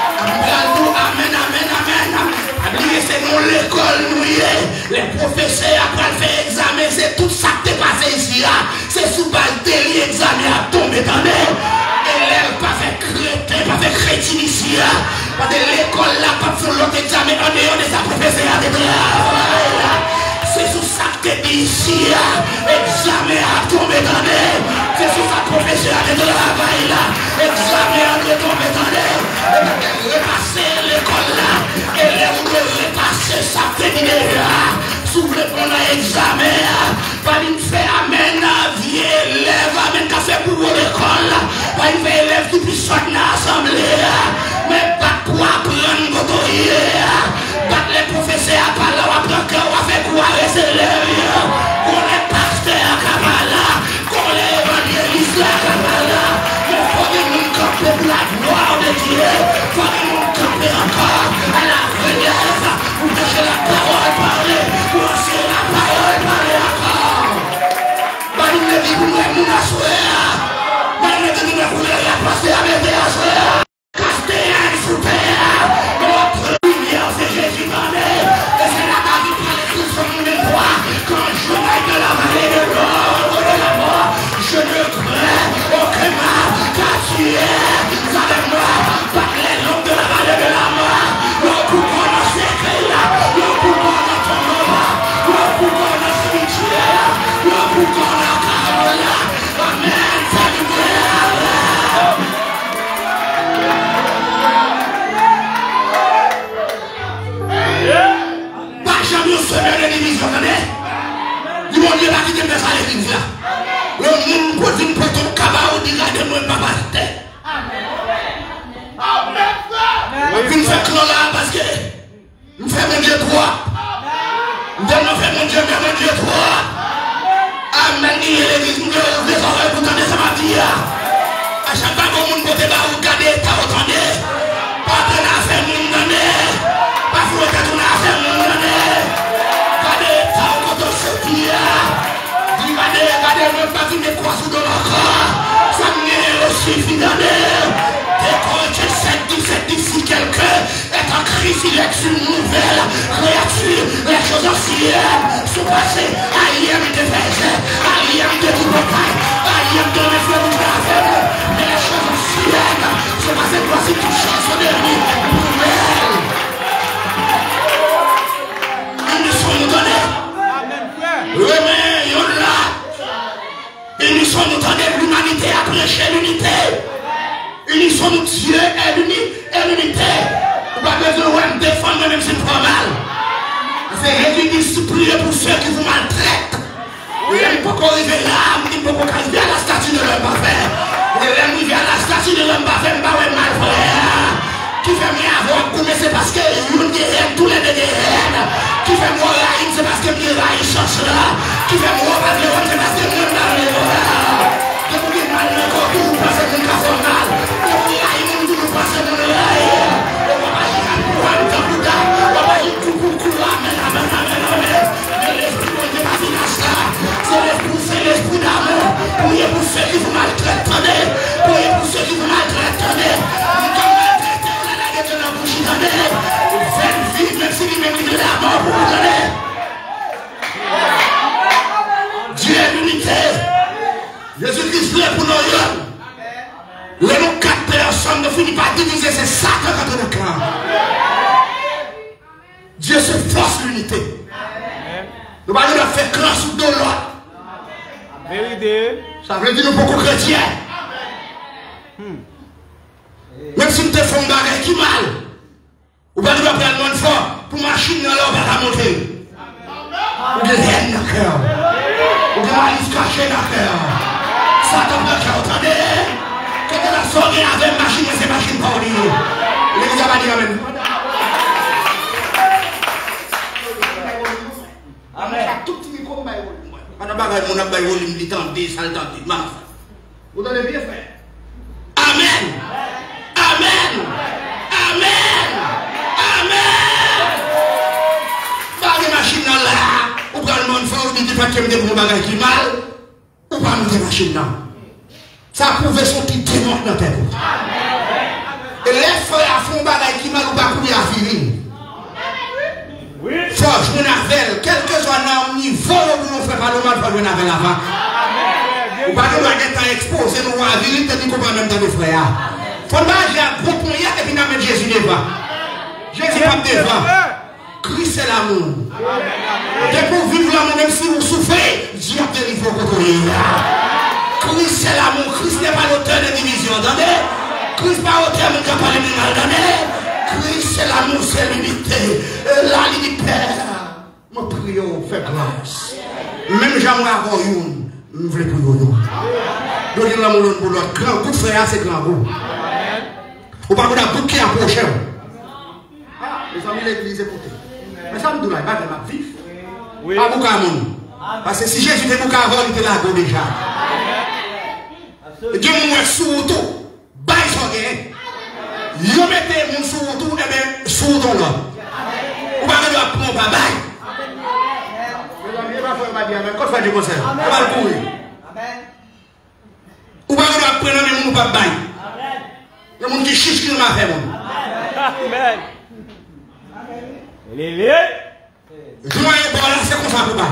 Amen, amen, amen. C'est nous l'école, nous les professeurs après faire examen, c'est tout ça qui est passé ici. C'est sous base de l'examen à tomber dans l'air. Élèves pas fait crétin, pas fait chrétien ici. Parce que l'école là, pas faire l'autre examen en dehors de sa professeur de travail. C'est sous ça qui est ici. Examen à tomber dans l'air. C'est sous sa professeur de travail là. Examen à tomber dans l'air. Repasser l'école là. Élèves devraient passer sa féminine là. S'ouvrir pour l'examen. Pas une fait amen à vie élève. Amen qu'a fait pour l'école. Pas une fait élève qui puisse sortir dans l'assemblée. Mais pas pour apprendre votre pas les professeurs à parler, à prendre cœur, à faire quoi les élèves. Qu'on les pasteurs à Kabbalah. Qu'on les évangélistes à Kabbalah. Mais il faut que nous campions pour la gloire de Dieu. Il faut que nous campions encore à la relève. Pour prêcher la parole, parler. Pour enseigner la parole, parler encore. Bah, nous ne vivons pas nous la soeur. Bah, nous ne vivons pas nous la passer avec des soeurs. Castéen, super. Notre lumière, c'est Jésus donné. Et c'est la Bible qui parle de son mémoire. Quand je vais de la vallée de l'ombre de la mort, je ne crains aucun mal, car tu es avec moi. Pas les noms de la vallée de la mort. Le pouvoir dans ce secret-là. Le pouvoir dans ton moment. Le pouvoir dans ce rituel. Le pouvoir dans la parole. Amen. C'est du pas jamais au sommet de l'église, vous entendez? Du monde Dieu va quitter le message de l'église là. Le monde pose une porte au cabas ou dit regardez-moi papa c'était. Amen. Puis nous faisons clan là parce que nous faisons mon Dieu droit. Nous faisons mon Dieu, mais mon Dieu droit. Amen. L'église nous devons ouvrir les oreilles pour entendre ça ma vie. À chaque fois que mon côté va regarder, t'as entendu. Pas de la faire mon donner. Pas de la faire mon donner. Regardez, t'as encore ce pied. Regardez, même pas qu'il me croise dans le corps. Ça m'est aussi fidèle. Dès que je sais d'ici quelqu'un est en Christ, il est une nouvelle créature. Les choses anciennes sont passées. Aïe, de verge, aïe, de tout bataille, aïe, de mes frères de la mais les choses anciennes sont passées. Voici tout chose de lui. Nouvelle. Nous sommes donnés. Remets, on l'a. Et nous sommes donnés l'humanité à prêcher l'unité. Unissons-nous, Dieu est uni et l'unité. On va besoin de défendre même si c'est pas mal. C'est réjouir, prier pour ceux qui vous maltraitent. Il ne peut pas arriver là, il ne peut pas arriver à la statue de l'homme parfait. Il ne arriver à la statue de l'homme parfait, il ne peut pas mal frère. Qui fait mieux avoir pour mais c'est parce que nous guérissons tous les deux guérissons. Qui fait moi raïm, c'est parce que nous raïssons là. Qui fait moi pas de c'est parce que nous n'avons que vous dites mal le corps, que vous pensez que nous avons mal. Que vous raïm, nous pensez que nous raïm. On va pas dire à nous, on va pas dire coucou, amen, amen, amen, amen. Mais l'esprit de l'imagination, c'est l'esprit d'amour. Priez pour ceux qui vous maltraitent, priez pour ceux qui vous maltraitent, même si il mérite de la mort pour vous donner. Dieu est l'unité. Jésus-Christ est pour nos yeux. Les nous quatre personnes ne finissent pas diviser, c'est ça que quand on est clan. Dieu se force l'unité. Nous ne pouvons pas faire clan sous deux l'autre. Vérité. Ça veut dire nous beaucoup chrétiens. Même si nous te faisons bagarre qui mal. Ou pas nous prendre le monde fort pour machine dans l'eau va la monter. Ou de haine dans le cœur. Ou de malice cachée dans le cœur. Ça tombe dans le cœur, attendez. Quand on a sorti avec machine, c'est machine pour nous. L'église va dire amen. Amen. Tout petit micro, On a bagay mon abay on me tendé, ça le tendé. Vous donnez bien frère. Amen. Amen. Amen. Amen. Bagay machine là, ou prend le monde fort, dit pas que me pour bagay qui mal, ou pas nous machine là. Ça prouve son petit démon dans tête. Et les frères font bagay qui mal ou pas courir à finir. Forge mon avel, quel que soit notre niveau où nous faisons pas le mal, faut nous avel avant. Ou pas nous doit exposer nous à la vérité du qu'on même dans les frères. Faut pas j'ai un groupe moyen et puis nous mettre Jésus devant. Jésus pas devant. Christ c'est l'amour. Et pour vivre l'amour même si vous souffrez, Dieu a délivré vos côtés. Christ c'est l'amour. Christ n'est pas l'auteur de division. Attendez. Christ n'est pas l'auteur de parler de mal. Attendez. Christ c'est l'amour, c'est l'unité. La limite Père. Moi prions, fais grâce. Même j'aimerais avoir une. Nous voulons prier nous. Nous disons l'amour pour l'autre. Grand coup de frère, c'est grand coup. Ou pas vous avez bouquet à prochain. Ah, les amis de l'église, écoutez. Mais ça me dit là, il va faire ma vif. Oui. Pas beaucoup à monde. Parce que si Jésus était beaucoup avant, il était là déjà. Et Dieu m'a sous tout. Baille son gain. Yo mettez mon sous tout, et bien sous ton là. Ou pas de prendre pas bail. Quand fait du concert, on va le courir. Ou pas de prendre mon pas bail. Il y a des gens qui chichent qui m'a fait. Amen. Joie et bon là, c'est comme ça pour bail.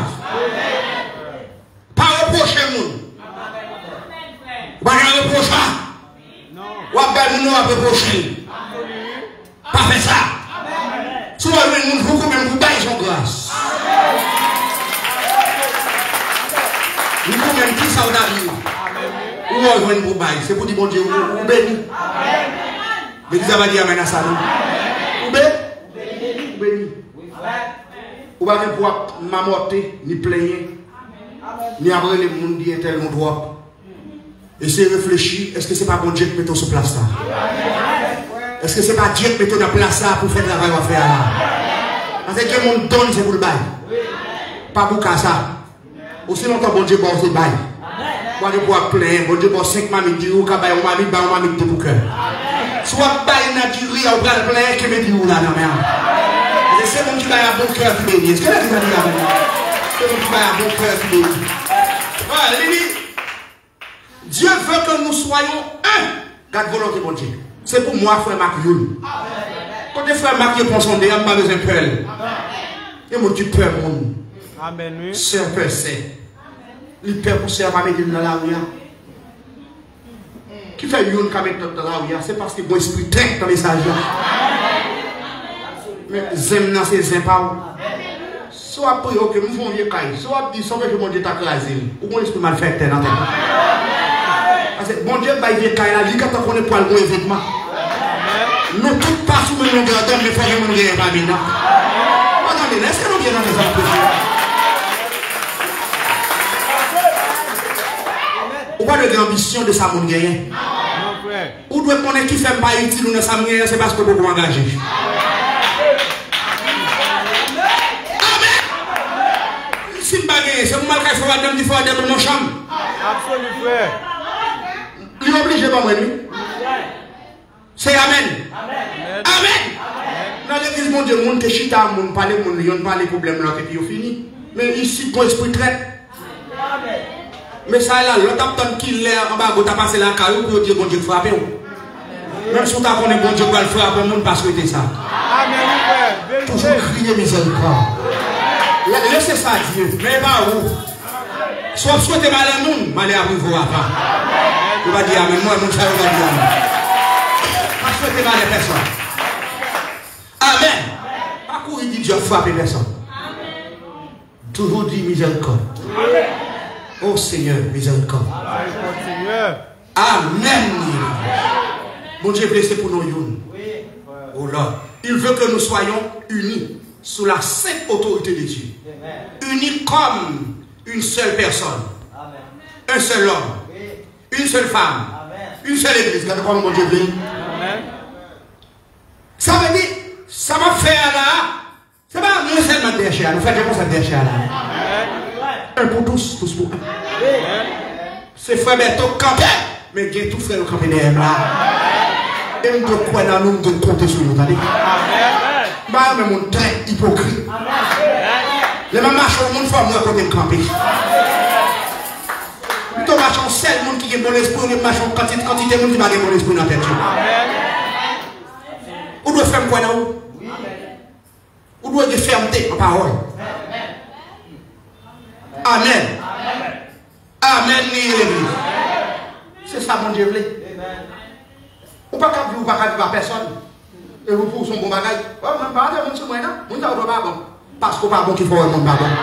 Pas reprocher moun. Ou pas reprocher. Ou pas nous reprocher. Pas faire ça. Si vous avez une beaucoup même vous baillez son grâce. Nous même qui ça on a vu. Ou on va vous bailler. C'est pour dire bon Dieu, vous béni. L'église va dire amen à ça. Vous béni. Vous béni. Ou pas pouvoir m'amorter, ni plaigner, ni avoir les gens qui tel mon droit. Et c'est réfléchir, est-ce que c'est pas bon Dieu qui met sur place ça? Est-ce que c'est pas Dieu qui met sur place ça pour faire le travail à faire là? Parce que le monde donne, c'est pour le bail. Pas pour ça. Aussi longtemps, bon Dieu, bon, c'est bail. Bon Dieu, pour plein, bon Dieu, bon 5 mamie, ou qu'à bail, on m'a mis de pour cœur. Soit bail naturel, on va plein, qui met du là, non, mais. C'est mon qui va à bon cœur qui bénit. Est-ce que là, tu vas dire c'est mon qui va à bon cœur qui bénit. Voilà, il dit, Dieu veut que nous soyons un. Garde volonté, mon Dieu. C'est pour moi, frère Marc Youl. Quand les frères Marc Youl pensent en dehors, pas besoin de peur. Et mon Dieu, peur, mon. Amen. C'est un peu c'est. Il peur pour se ramener dans la rue. Qui fait Youl quand même dans la rue? C'est parce que mon esprit traite dans le message. Mais j'aime dans ces impôts. Soit pour que nous faisons vieux caille, soit dit soit que mon Dieu t'a crasé. Ou mon esprit mal fait dans la tête. Parce que mon Dieu va vieux caille là, lui quand on connaît pas le bon événement. Nous tous pas sous le nom de la donne, mais faut que nous ne pas maintenant. Attendez, est-ce que nous viens dans les empêcher? Ou pas de l'ambition de sa mon gagnant? Ou doit connaître qui fait pas utile ou ne s'en gagnant, c'est parce que beaucoup engagé. C'est pour moi qu'il faut aller dans mon chambre. Absolument, frère. Il est obligé pas moi. C'est Amen. Amen. Dans l'église, mon Dieu, mon chita, mon parler, mon lion, pas les problèmes là, et puis il fini. Mais ici, ton esprit traite. Mais ça là, l'autre personne qui l'air en bas, tu as passé la caillou pour dire bon Dieu frappe. Même si tu as connu bon Dieu pour le frapper, le monde pas souhaiter ça. Amen. Toujours crier miséricorde. Laissez ça Dieu, mais pas où. Soit souhaitez mal à monde, mal à vous avant. Tu vas dire amen, moi, mon cher, je vais dire amen. Pas souhaiter mal à personne. Amen. Pas courir dit Dieu frappe personne. Toujours dit miséricorde. Oh Seigneur, miséricorde. Amen. Bon Dieu blessé pour nous. Oh là. Il veut que nous soyons unis sous la sainte autorité de Dieu. Unis comme une seule personne. Amen. Un seul homme. Oui. Une seule femme. Amen. Une seule église. Regardez comment mon Dieu veut. Ça veut dire, ça va faire là. C'est pas nous seulement derrière. Nous faisons comme ça derrière là. Un pour tous, tous pour un. C'est frère Berto campé, mais il y a tout frère campé derrière là. Et nous devons croire dans nous, nous devons compter sur nous. Attendez. Bah, mais mon très hypocrite. Les mêmes marchés au monde, il faut moi côté camper. Plutôt marchons seul, monde qui a bon esprit, les marchons quantité de monde qui n'a pas bon esprit dans la tête. Ou doit faire quoi dans vous? Ou doit de fermeté en parole. Amen. Amen, l'église. C'est ça, mon Dieu. Ou pas qu'à vous, pas qu'à vivre à personne. Et vous pour son bon bagage. Oh, même pas, mon sur moi, non? Mon Dieu, pas bon. Parce qu'on pas bon qu'il faut un monde pas bon.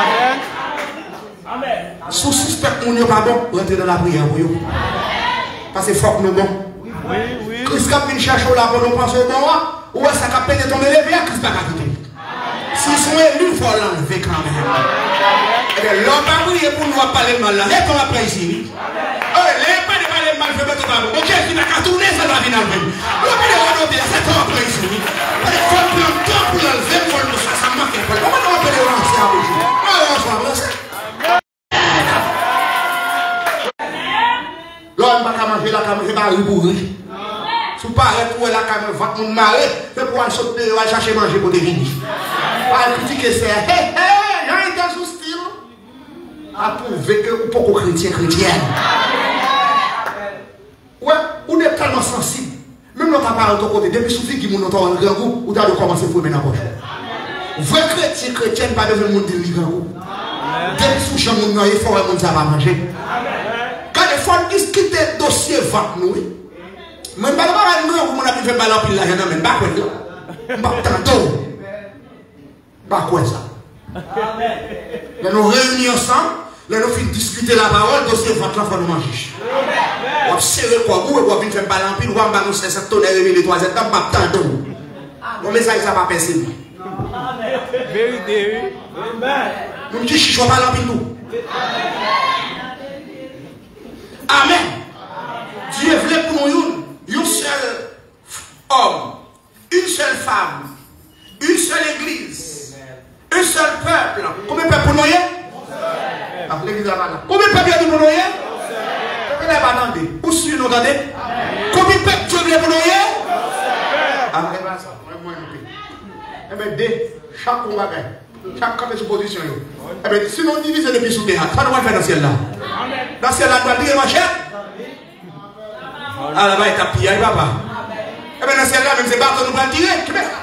Amen. Sous suspect qu'on n'est pas bon, rentrez dans la prière pour vous. Parce que faut que nous bon. Oui. Christ a venu chercher là pour nous penser au bon. Ou est-ce qu'il a pété tomber les biens, Christ n'a pas quitté. S'ils sont élus, il faut l'enlever quand même. Eh bien, l'homme a prié pour nous parler de mal là. Et qu'on après ici. Les pas de parler de mal, je vais pas bon. Ok, qui n'a qu'à tourner, ça va venir enlever. L'homme a dit, c'est ton après ici. Il faut prendre le temps pour l'enlever, pour le faire, ça marque. Comment on va appeler l'ancien avec vous? L'homme va manger la caméra, va ribourri. Si vous parlez pour la caméra, votre monde marre, c'est pour aller sauter, aller chercher manger pour des vignes. Pas critiquer ça. Hé, j'ai été sous style. A prouvé que vous pouvez chrétienne. Ouais, on est tellement sensible. Même notre parole de côté, depuis souffle qui nous entend en grand goût, vous avez commencé à former dans la poche. Vrai chrétien, pas besoin de monde de grand goût. Depuis sous champ, il faut que monde ça va manger. Quand il faut discuter dossier vente nous, mais pas de nous, on a pu faire balan pile là, mais pas quoi là. Pas tantôt. Pas quoi ça. Là nous réunissons ensemble, là nous finissons discuter la parole, dossier vente là, il faut nous manger. On va serrer quoi, vous, on va venir faire balan pile, on va nous faire cette tonnerre et les 3 étapes, pas tantôt. Mon message ça va passer. Vérité, oui. Nous disons chichou balan pile nous. Amen. Dieu voulait pour nous un seul homme, une seule femme, une seule église, un seul peuple. Combien de peuples pour nous? L'église là-bas. Combien de peuples pour nous? Combien de peuples? Où suis-nous entendez? Combien de peuples Dieu voulait pour nous? Amen. Eh bien, chaque combat, chaque campé sous position. Eh bien, si nous divisons depuis sous terre, ça nous va faire dans le ciel là. Dans le ciel là, nous allons dire ma chère. Ah là-bas, il t'a pillé, papa. Eh bien, dans le ciel là, même c'est pas nous allons tirer.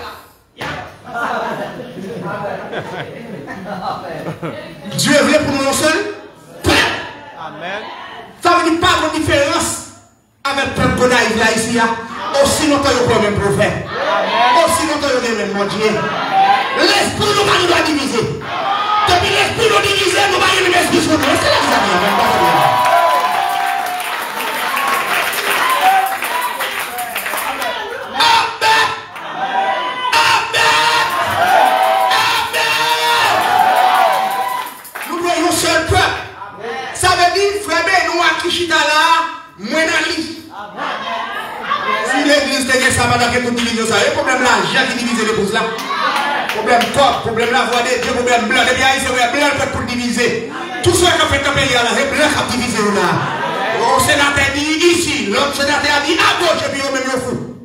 Dieu voulait pour nous seul. Amen. Ça veut dire pas de différence avec le peuple qu'on a là ici. Aussi longtemps que le même prophète. Aussi longtemps que le même Dieu. L'esprit nous va diviser. Depuis l'esprit nous divise, nous va y l'esprit sur nous. Est-ce que là, ça Kishita là, moi dans lit. Si l'église te ça va dans pour diviser ça, le problème là, j'ai qui divise l'épouse là. Problème corps, problème la voix de Dieu, problème blanc, les biens, c'est blanc pour diviser. Tout ce qu'on fait dans le pays là, c'est blanc qui divise là. Le sénateur dit ici, l'autre sénateur dit à gauche et puis au même au fou.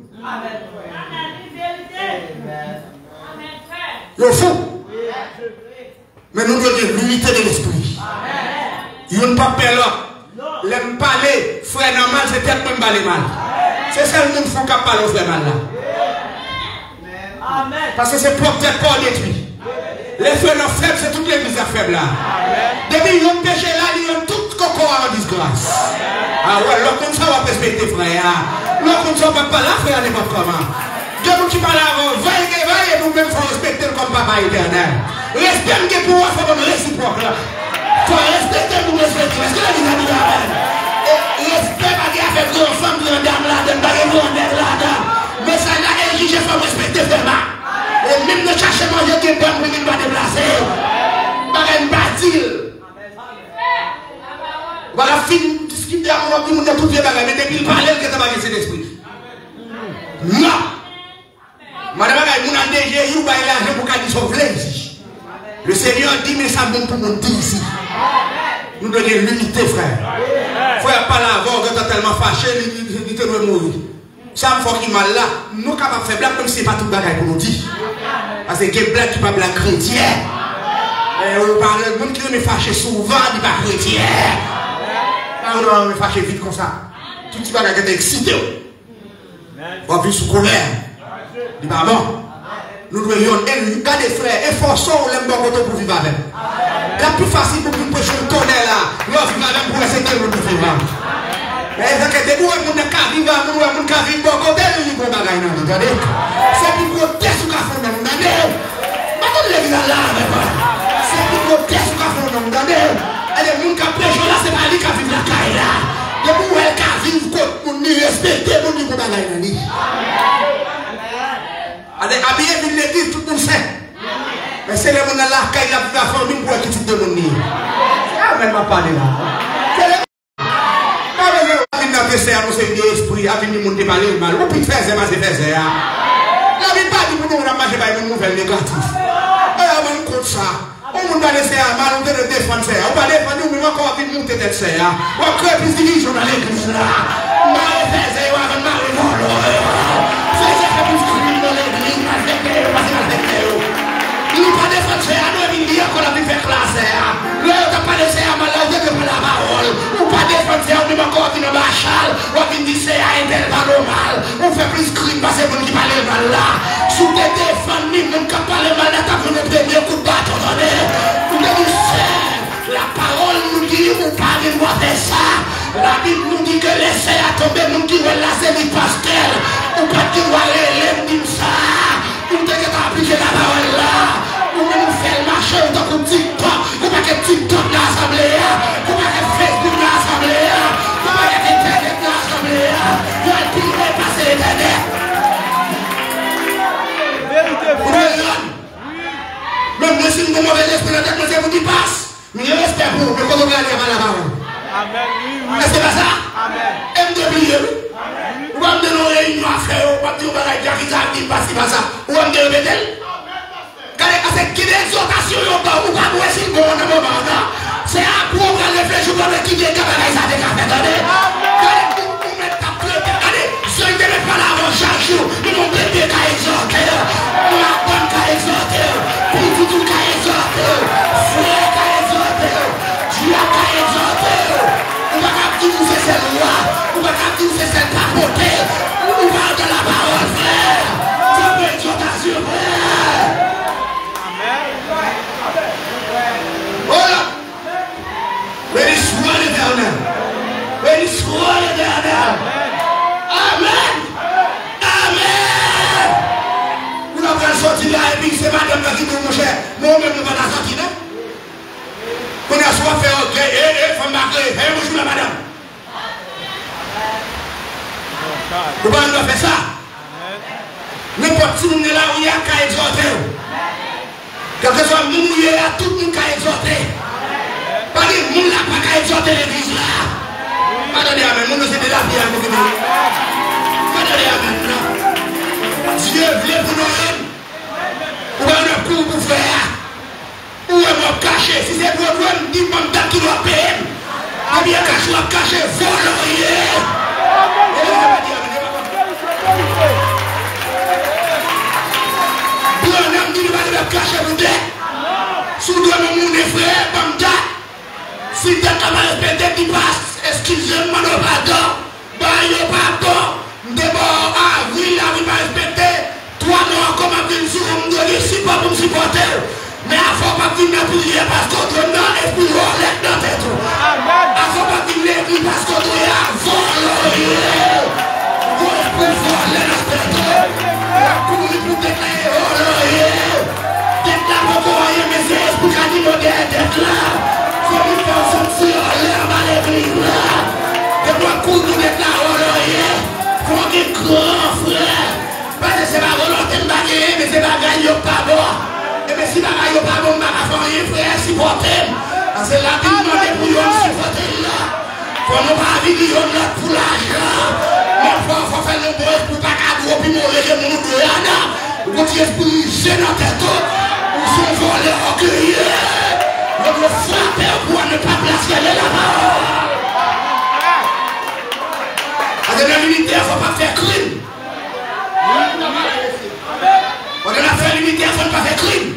Le fou. Mais nous devons l'unité de l'esprit. Il n'y a pas peur là. L'aime parler, frère normal, c'est peut-être même parler mal. C'est ça le monde qui parle au frère mal là. Parce que c'est peut-être pas détruit. Les frères faibles, c'est toute l'église faible là. Depuis ils ont péché là, ils ont tout coco en disgrâce. Ah ouais, l'homme comme ça va respecter frère. L'homme comme ça va pas là, frère, n'est pas comment. Dieu nous qui parle avant, vaille, nous-mêmes faut respecter comme papa éternel. Respect pour moi, il faut nous réciproque là. Il faut respecter pour respecter. Est-ce que la vie a dit amen? Respect pas dire avec une femme, une dame là-dedans, pas une honnête là-dedans. Mais ça là, elle dit, il faut respecter vraiment. Et même de chercher manger qui est bon, pour ne pas déplacer. Pas une bâtille. Voilà, film, discuter avec moi, tout le monde a tout fait bagarre, mais depuis il parlait, il n'y a pas de l'esprit. Non. Madame, il y a déjà eu l'argent pour qu'elle sauve ici. Le Seigneur dit, mais ça bon pour nous dire ici. Nous devons l'unité, frère. Frère, pas là avant, quand tu es tellement fâché, il te doit mourir. Ça me fait mal là. Nous sommes capables de faire blague comme si ce n'est pas tout le bagage pour nous dire. Parce que les blagues qui ne sont pas blagues chrétiennes. On parle de monde qui me fâché souvent, il n'est pas chrétien. On me fâché vite comme ça. Tout le bagage qui est excité. On va vivre sous colère. Il dit, bon. Nous devons garder frère, efforçons les bons côtés pour vivre avec. La plus facile pour nous prêcher le tonnerre là, nous vivons avec pour laisser tout le monde vivre. Mais c'est que des gens qui vivent, nous qui vivent bon côté, nous vivons bagaille dans nous. C'est pour côté sous la fond de nous. Maintenant les gens là avec moi. C'est pour côté sous la fond de nous. Et les gens qui prêchent là, c'est pas lui qui vivent la caille là. Les gens qui vivent pour nous respecter, nous vivons bagaille dans nous. Habillé de l'église, tout le monde sait. Mais c'est les gens là qui ont la famille pour qui de mon nid. C'est même pas parler là. Pas besoin de faire ça, c'est des esprits, à venir monter par le mal. Ou puis faire ça, c'est faire ça. La vie pas dit pour nous ramasser par une nouvelle négative. On compte ça. On va laisser un mal, on va défendre ça. On va défendre, mais encore venir monter tête ça. On va créer plus de division dans l'église là. Mal faire ça, on va mal voler. C'est ça que vous criez dans l'église. Il n'y a pas de français, il n'y a pas de classe. Il n'y a pas de malade de la parole. Ou pas de français, on ne va pas de machal. On va dire c'est un tel pas normal. On fait plus crime parce que vous qui parlez mal là. Sous des défenses, ni même qui parlent mal là, t'as vu le premier coup de bâton. Vous devez faire. La parole nous dit, vous parlez moi de ça. La Bible nous dit que laissez à tomber, nous qui veulent la série pastel. Ou pas qui va aller, dit ça. Vous devez appliquer la parole là. Vous nous faire marcher dans le TikTok. Vous pas que TikTok dans l'assemblée. Vous pas que Facebook dans l'assemblée. Vous pas que Internet dans l'assemblée. Vous allez plus passer l'Internet. Même si vous m'avez l'esprit dans la tête, vous dites passe. Mais je respecte pour vous, mais quand vous allez à la parole. Amen. C'est pas ça? Amen. M2 ou on de nos réunions à faire, ou on de nos bagages qui s'arrêtent pas si pas ça. Ou on de rebelle. Car c'est qui l'exhortation, ou pas vous essayer de bon moment. C'est un pour réfléchir pour qui des camarades ça des cafés. Car vous mettez ta plainte. Allez, je ne vais pas l'avoir chaque jour. Nous mon bébé qui a exhorté. Ma bonne qui a exhorté. Petit tout qui a exhorté. Frère qui a exhorté. Dieu qui a exhorté. On va pas dire que c'est cette loi. On va pas dire que c'est cette papoté. On va de la parole, frère. C'est une exhortation, frère. Voilà. Béni soit l'Éternel. Béni soit l'Éternel. Amen. Amen. Vous n'avez pas sorti là et puis c'est madame qui dit mon cher. Moi-même, je ne vais pas sortir là. On a soit fait ok, femme marquée, bonjour la madame. Vous pouvez nous faire ça. N'importe qui est là où il y a qu'à exhorter. Quel que soit le monde où il y a, tout le monde qu'à exhorter. Pas de monde là, pas qu'à exhorter l'église là. Pas de amen, nous c'est de la vie à nous. Pas de amen. Dieu vient pour nous. Ou on a pour vous faire. Où est mon cachet? Si c'est pour vous, dis-moi qui doit payer. Ou bien caché, on caché, voleur. Pour un homme qui ne va pas cacher vous deux. Si vous devez mon frère, comme ça. Si tu as respecté, tu passes. Excusez-moi, non, pardon. Pardon. D'abord, avril, la vie va respecter. 3 mois, comme un peu de jour, on me donne 6 mois pour me supporter. Mais avant pas venir prier parce qu'on donne dans l'esprit relève dans tes trous. Avant pas venir l'église parce qu'on doit voler. Pour voler dans tes trous. Pour déclarer voler. D'être là pour croire, mais c'est l'esprit qui a dit d'être là. Faut lui faire sortir l'air dans l'église là. Et moi, pour nous d'être là voler. Faut qu'il grand frère. Parce que c'est ma volonté de gagner, mais c'est pas gagner pas bon. Mais si la raille pas bon, ma famille, frère, supporter. C'est la Bible pour nous supporter là. Faut nous pas vivre là pour l'argent. Mais faut faire nos bois pour pas qu'à puis mourir que nous deux là. Votre esprit, c'est dans tête. Nous sommes volés, recueillis. Nous frappons pour ne pas placer les pas fait crime.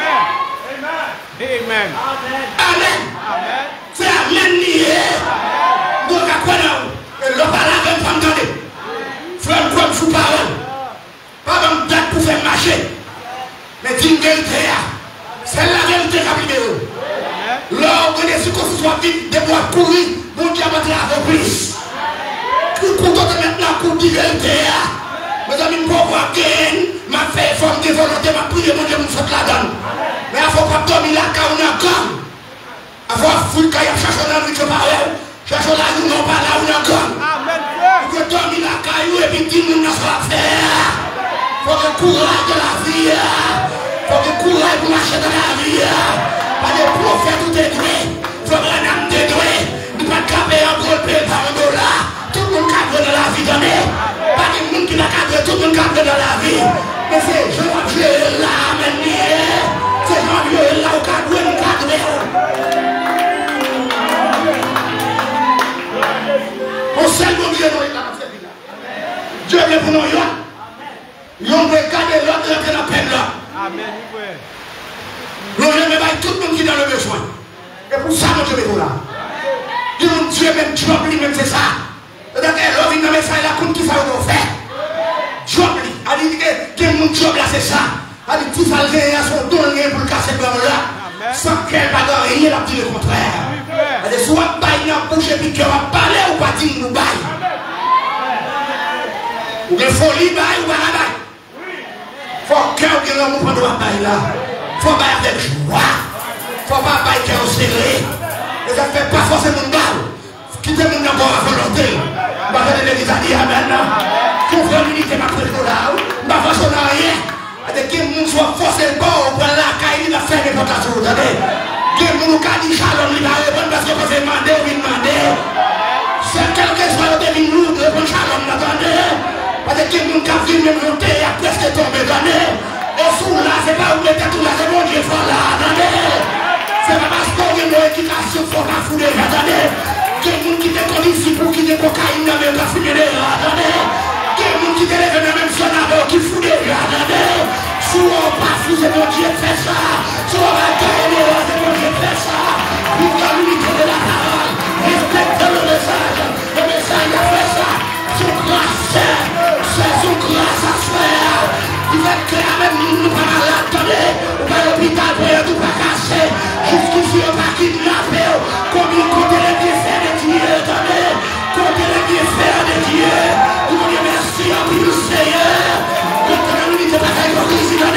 Amen. Amen. C'est Amen lié. Donc à quoi non? Et le parler avec femme donner. Frère, comme sous parole. Pas comme date pour faire marcher. Mais dis une vérité. C'est la vérité qui a libéré. Là, on connaît ce qu'on soit vite, des mois courir, mon Dieu va te la reprise. Tout content maintenant pour dire vérité. Mes amis, pour voir gain, m'a fait forme de volonté, m'a prié, mon Dieu, me fait la donne. Mais il ne faut pas dormir là, car on a gang. Avoir fouille, car il y a cherché dans le parole. Cherche la rue, non pas là, on a gang. Il faut dormir là, car il y a des petits gens qui sont à faire. Il faut le courage de la vie. Il faut le courage pour marcher dans la vie. Pas de prophète ou de doué. Il faut un âme de doué. Il ne peut pas caper un gros pain par un dollar. Tout le monde cadre dans la vie donnée. Pas de monde qui n'a cadré, tout le monde cadre dans la vie. Mais c'est Jean-Dieu là, maintenant. C'est Jean-Dieu là, au cadre, au cadre. On sait mon Dieu dans la vie. Dieu vient pour nous. Nous veut garder l'autre dans la peine là. Amen. Nous voulons mettre tout le monde qui est dans le besoin. Et pour ça, mon Dieu est là. Dieu même job lui-même, c'est ça. C'est-à-dire que l'homme vient dans le message, il a compte qui ça va faire. Job lui. Il dit que mon job là, c'est ça. Il dit tout ça, il a son don pour le casser le là. Sans qu'elle va rien, il a dit le contraire. Il dit soit bail dans la bouche et puis qu'on va parler ou pas dire nous bail. Ou bien folie bail ou pas la bail. Faut cœur que l'homme prend droit bail là. Faut bail avec joie. Faut pas bail cœur serré. Et ça ne fait pas forcément de bail. Quittez mon d'abord à volonté. Ma frère de l'église a dit amen. Pour faire l'unité, ma frère de là. Ma façon n'a rien. Et que nous soit forcé bon pour la caille, il a fait des votations. Que nous avons dit shalom, il a répondu parce que vous avez demandé ou demandé. C'est quelque chose de nous de répondre shalom, attendez. Parce que nous avons vu me monter, il a presque tombé d'année. Et sous là, c'est pas où mettez tout là, c'est mon Dieu, faut là, attendez. C'est pas parce qu'on a une éducation, il faut la fouler, attendez. Que nous qui te connaissent ici pour qui te cocaïne, n'a même pas fouillé, attendez. Que nous qui te lèvent même son amour, qui fouillé, attendez. Si on passe, c'est mon Dieu fait ça. Si on va gagner, c'est mon Dieu fait ça. Vive dans l'unité de la parole. Respecte le message. Le message a fait ça. Son grâce, c'est son grâce à faire. Il va créer même nous pas mal attendez. On va à l'hôpital pour tout pas casser. Jusqu'ici, on va kidnapper. Combien compter les bienfaits de Dieu, attendez. Compter les bienfaits de Dieu. Nous vous merci à vous, Seigneur. L'unité de la parole.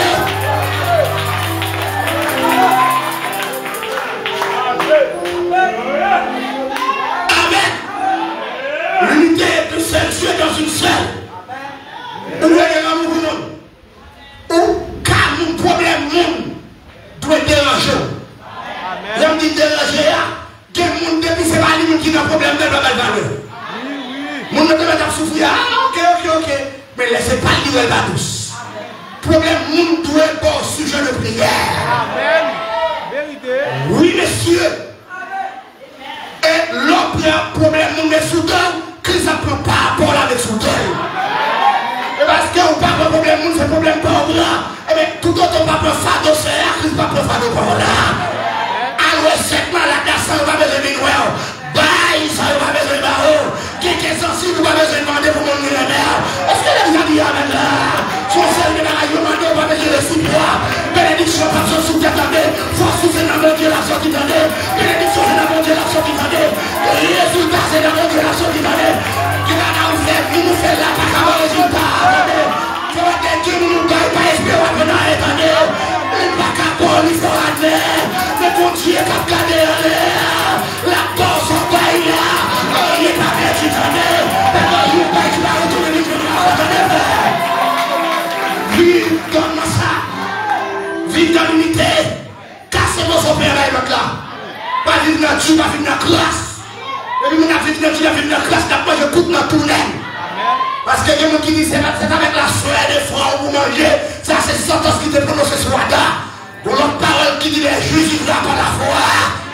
Amen. L'unité est plus seule, tu es dans une seule. Où est l'amour pour nous? Où car mon problème doit déranger. J'aime dire déranger, que mon depuis c'est pas lui qui a un problème de la valeur. Mon ne peut pas souffrir. Ok. Mais laissez pas lui elle va tous. Problème moun doit être bon sujet de prière. Amen. Vérité. Oui, monsieur. Et l'autre problème moun est soudain, Christ ne prend pas rapport avec soudain. Et parce qu'on parle de problème moun, c'est problème par là. Et bien, tout autre on va prendre fardeau, c'est Christ va prendre fardeau par là. Alors, cette malade, ça va besoin de noir. Bye, ça va besoin de barreau. Quelqu'un sensible va besoin de demander pour mon millionnaire. Est-ce que les gens disent amen là? Son seul de la radio, on va besoin de sous-bois. Bénédiction par son sous-tendé. Force c'est dans mon Dieu la sortie d'année. Bénédiction c'est dans mon Dieu la sortie d'année. Résultat c'est dans mon Dieu la sortie d'année. Qui va nous faire, nous fait là, pas qu'à résultat. Tu vas dire que nous ne gagnons pas espérer pendant l'année. Il n'y a pas qu'à bon, il faut admettre. Mais mon Dieu qui a gardé la porte en bail là. Il n'est pas fait cette année. Mais il n'est pas qui va retourner les gens là. Vive dans ça. Vive dans l'unité. Cassez vos opéras et l'autre là. Pas vivre dans Dieu, pas vivre dans la classe. Et puis, on a vécu dans Dieu, on a vécu dans la classe. D'abord, je coupe dans tout le monde. Parce que les gens qui disent c'est avec la soie des francs pour manger. Ça, c'est sentence qui te prononce ce soir-là. Pour l'autre parole qui dit les juges, ils par la foi.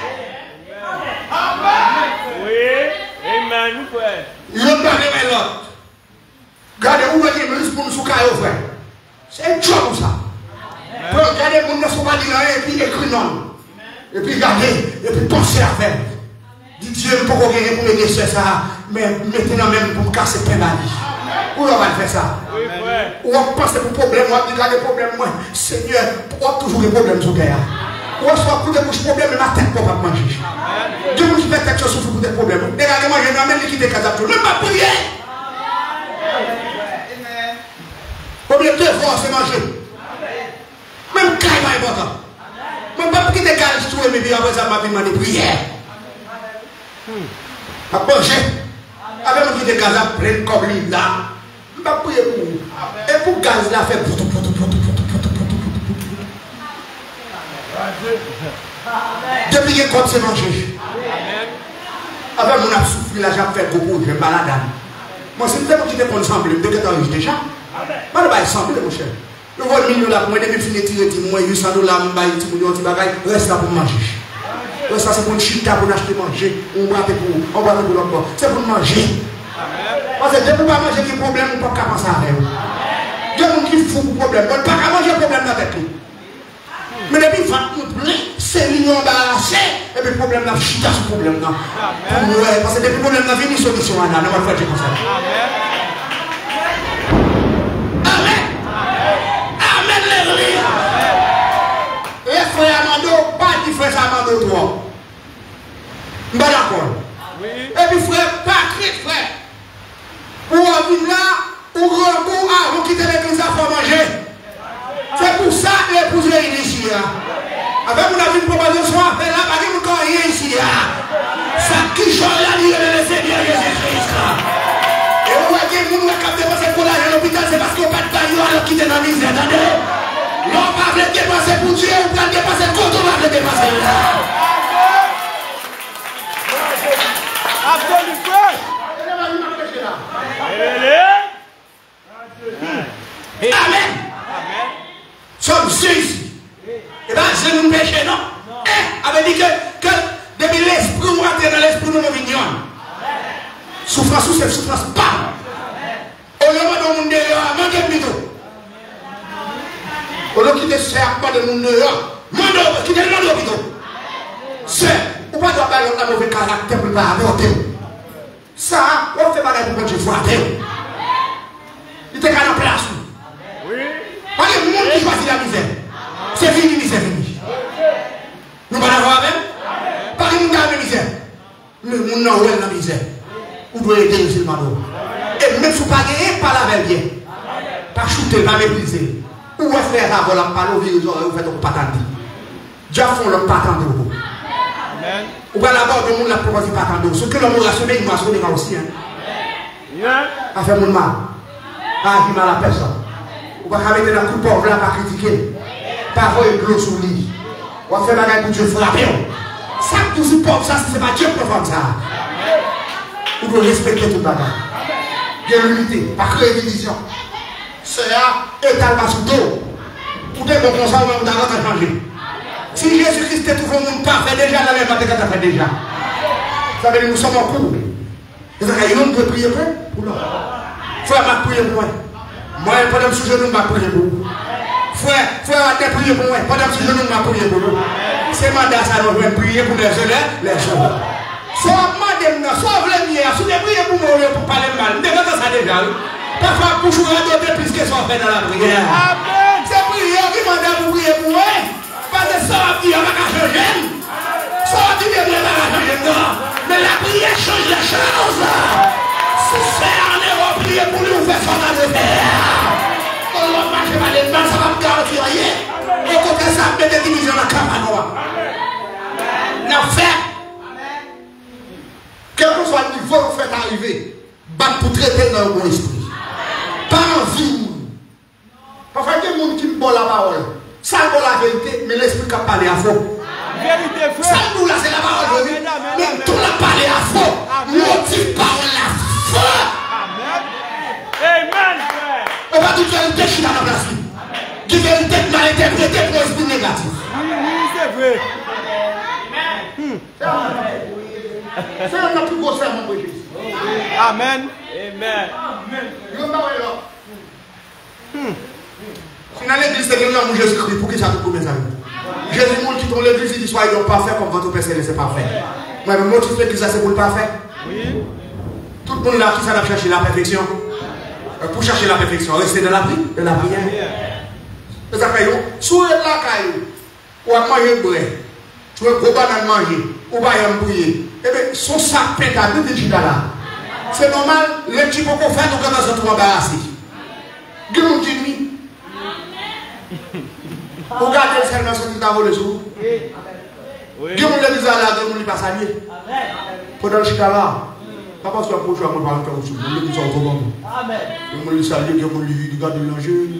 Amen. Oui. Amen, frère. Ils ont parlé de l'autre. Regardez où est-ce que pour nous soucailler, frère. C'est un job, ça. Pour regarder Et puis regardez, et puis pensez à faire. Dit Dieu, pour qu'on gagne pour m'aider sur ça, mais maintenant même pour me casser plein d'amis. Où on va faire ça? Ou on pense pour problème, on va dire des problèmes, moi. Seigneur, pourquoi toujours des problèmes sur terre? Ou on soit pour des problèmes, mais ma tête pour pas manger. Dieu nous qui fait quelque chose pour des problèmes. Regardez-moi, je n'ai même quitter Casablanca. Même pas prier. Combien de fois c'est manger? Même quand il va important. Même pas quitter Casablanca, mais après ça m'a demandé de prier. À manger. Avec mon quitter Casablanca, plein comme lui là. Je ne vais pas prier pour vous. Et pour gaz là, fait poutou. Depuis que comme c'est manger. Avec mon souffle là, j'ai fait beaucoup, je me balade. Moi, c'est tellement que tu te ensemble, de que tu as déjà. Moi, je vais ensemble, mon cher. Je vois le million là, pour moi, je vais finir tirer, moi, 800 $, je vais reste là pour manger. Ça, c'est pour une chita, pour acheter manger. On va pour l'autre. C'est pour manger. Parce que depuis pas manger, il y a des problèmes, on ne peut pas penser à rien. Il y a des gens qui font des problèmes, on ne peut pas manger des problèmes dans la tête. Mais depuis que nous plein, c'est l'union embarrassée, et puis le problème là, chita ce problème là. Parce que depuis le problème là, il y a une solution là, on va faire comme ça. Amen. Amen, l'église. Les frères Amando, pas de frère Amando, toi. Je suis d'accord. Et puis frère, Patrick, frère. Pour venir là, pour recours avant quitter l'église à faire manger. C'est pour ça que l'épouse est ici. Avec mon avis, une proposition à faire là, parce que nous rien ici. Ça qui change la vie de le Seigneur Jésus-Christ. Et vous voyez, nous nous avons dépensé pour l'argent à l'hôpital, c'est parce qu'on n'a pas de baillot alors quitter dans la misère. Attendez. L'on va le dépenser pour Dieu, on va le dépenser quand on va le dépenser là. Amen. Somme 6. Et bien, c'est nous péché, non? Avait dit que depuis l'esprit nous rentre dans l'esprit nous vignon. Souffrance ou c'est souffrance pas. Au lieu de nous dehors, manger plutôt. Au lieu de quitter serpent de nous dehors, manger, quitter le monde plutôt. C'est, ou pas doit avoir un mauvais caractère pour pas avorter. Ça, on fait bagarre pour que tu vois. Il était qu'à la place. Parce que le monde qui choisit la misère, c'est fini, c'est fini. Nous ne pouvons pas l'avoir même. Parce que nous avons la misère. Le monde n'a pas la misère. Vous devez aider le musulman. Et même si vous ne pouvez pas la bien, pas shooter, pas mépriser. Ou faire la volant, pas l'ouvrir, vous faites un patent. Dieu font le patent de vous. Ou bien d'abord, le monde l'a proposé patent de vous. Ce que l'homme a semé, il m'a semé aussi. A fait mon mal. A dit mal à personne. Ou pas mettre dans le coup pauvre là, pas critiquer. Pas voir une close sur lui. On va faire bagarre pour Dieu frapper. Ça, tout ce pauvre, ça, c'est pas Dieu pour faire ça. Vous devez respecter tout le bagarre. Bien l'unité, pas créer division. C'est un état de sous dos. Pour des bons conseils, on va changer. Si Jésus-Christ est tout le monde parfait déjà, la même chose fait déjà. Ça veut dire que nous sommes en cours. Et ça veut dire que nous devons prier pour nous. Frère, m'a prié pour moi. Moi, pendant ce jour, nous m'a prié pour vous. Frère, a prié pour moi. Pendant ce jour, nous m'a prié pour vous. C'est mandat, ça nous doit prier pour les jeunes. Soit madame, soit le mien, si vous priez pour moi, pour parler mal, vous devez ça déjà. Parfois, pour jouer à d'autres plus que soit fait dans la prière. C'est prière qui m'a pour prier pour moi. Parce que ça va dire, on va changer. Ça va dire, on va changer. Mais la prière change les choses. Si c'est en Europe, prier pour lui, on fait son affaire. On va marcher par les mains, ça va me garantir rien. Au côté, ça va mettre des divisions dans la campagne. L'affaire. Quel que soit le niveau que vous faites arriver, battre pour traiter dans le bon esprit. Pas envie. Parfois, il y a des gens qui me donnent la parole. Ça, c'est la vérité, mais l'esprit qui a parlé à faux. Vérité, frère. Ça, nous, là, c'est la parole de Dieu. Mais tout l'a parlé à faux. Motive parole à faux. Amen, frère. On va toute vérité qui est dans la place. Qui vérité mal interprétée pour l'esprit négatif. Oui, c'est vrai. C'est un plus gros sermon pour Jésus. Amen. Amen. Je vais parler là. Si dans l'église, c'est quelqu'un qui Jésus-Christ, pour qui ça vous mes amis? Jésus qui dans l'église, il dit soyez donc parfait comme votre Père Céleste est parfait. Moi, je me motive l'église, c'est pour le parfait. Oui. Tout le monde là qui s'en a cherché la perfection. Pour chercher la perfection, restez dans la prière. Ça fait, si vous êtes là, ou à manger le bread, tu veux gros banane manger, ou pas y bouiller, eh bien, son sac peint à 2 petits là. C'est normal, les petits qu'on fait, nous commençons à nous embarrasser. Dis-nous, dis-nous. Regardez le Seigneur, ce qui t'a volé sur vous. Dis-nous l'église là, dis-nous, il passe à lui. Pendant le chita là, pas parce qu'il y a un projet à moi par le temps, nous sommes au bon. Dis-nous le salut, dis-nous le garder l'enjeu.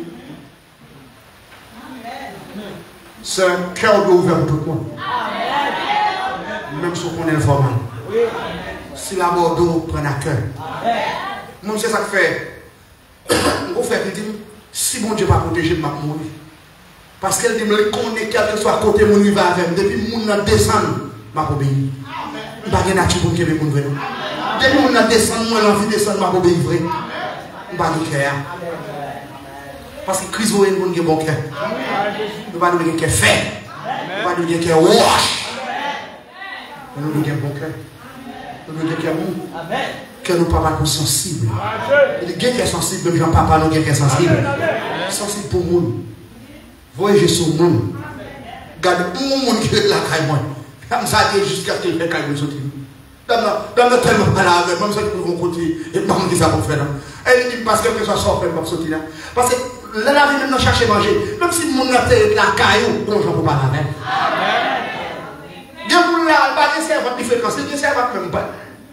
C'est un cœur ouvert pour tout le monde. Même si on est informel. Si la mort d'eau prend à cœur. Moi, c'est ça que fait. On fait qu'il dit, si mon Dieu va protéger, je vais mourir. Parce qu'elle dit, je connais quel que soit côté mon il va avec. Depuis mon descend, je vais obéir. Je ne vais pas nature pour que je vais mourir. Depuis mon descend, moi, l'envie de descendre, je vais obéir vrai. Je ne vais pas cœur. Parce que Christ va avoir un bon cœur. Nous ne devons pas faire. Nous ne devons pas wash. Nous devons un bon cœur. Nous devons un bon que nous ne pas sensibles. Il y a quelqu'un qui est sensible, mais papa, nous quelqu'un qui est sensible. Sensible pour nous. Voyez sur nous. Regardez où monde qui est là, comme ça, jusqu'à ce qu'il fait quand il sortir. Dans le tellement pas là, même ça, ils vont côté, et pas me dire ça pour faire. Elle dit parce que ça sort, elle va sortir là. Parce que là, la vie, même nous chercher à manger. Même si le monde a fait la caillou, bon, j'en peux pas la même. Dieu vous l'a, pas de servante qui fait quand c'est des servantes même pas.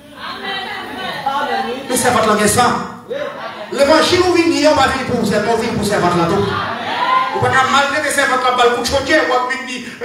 Mais servante là, ça. L'évangile où vient, on va venir pour servante, on va venir pour servante là. Ou pas qu'à malgré des servantes là, on va coup de chaudière, on va venir dire,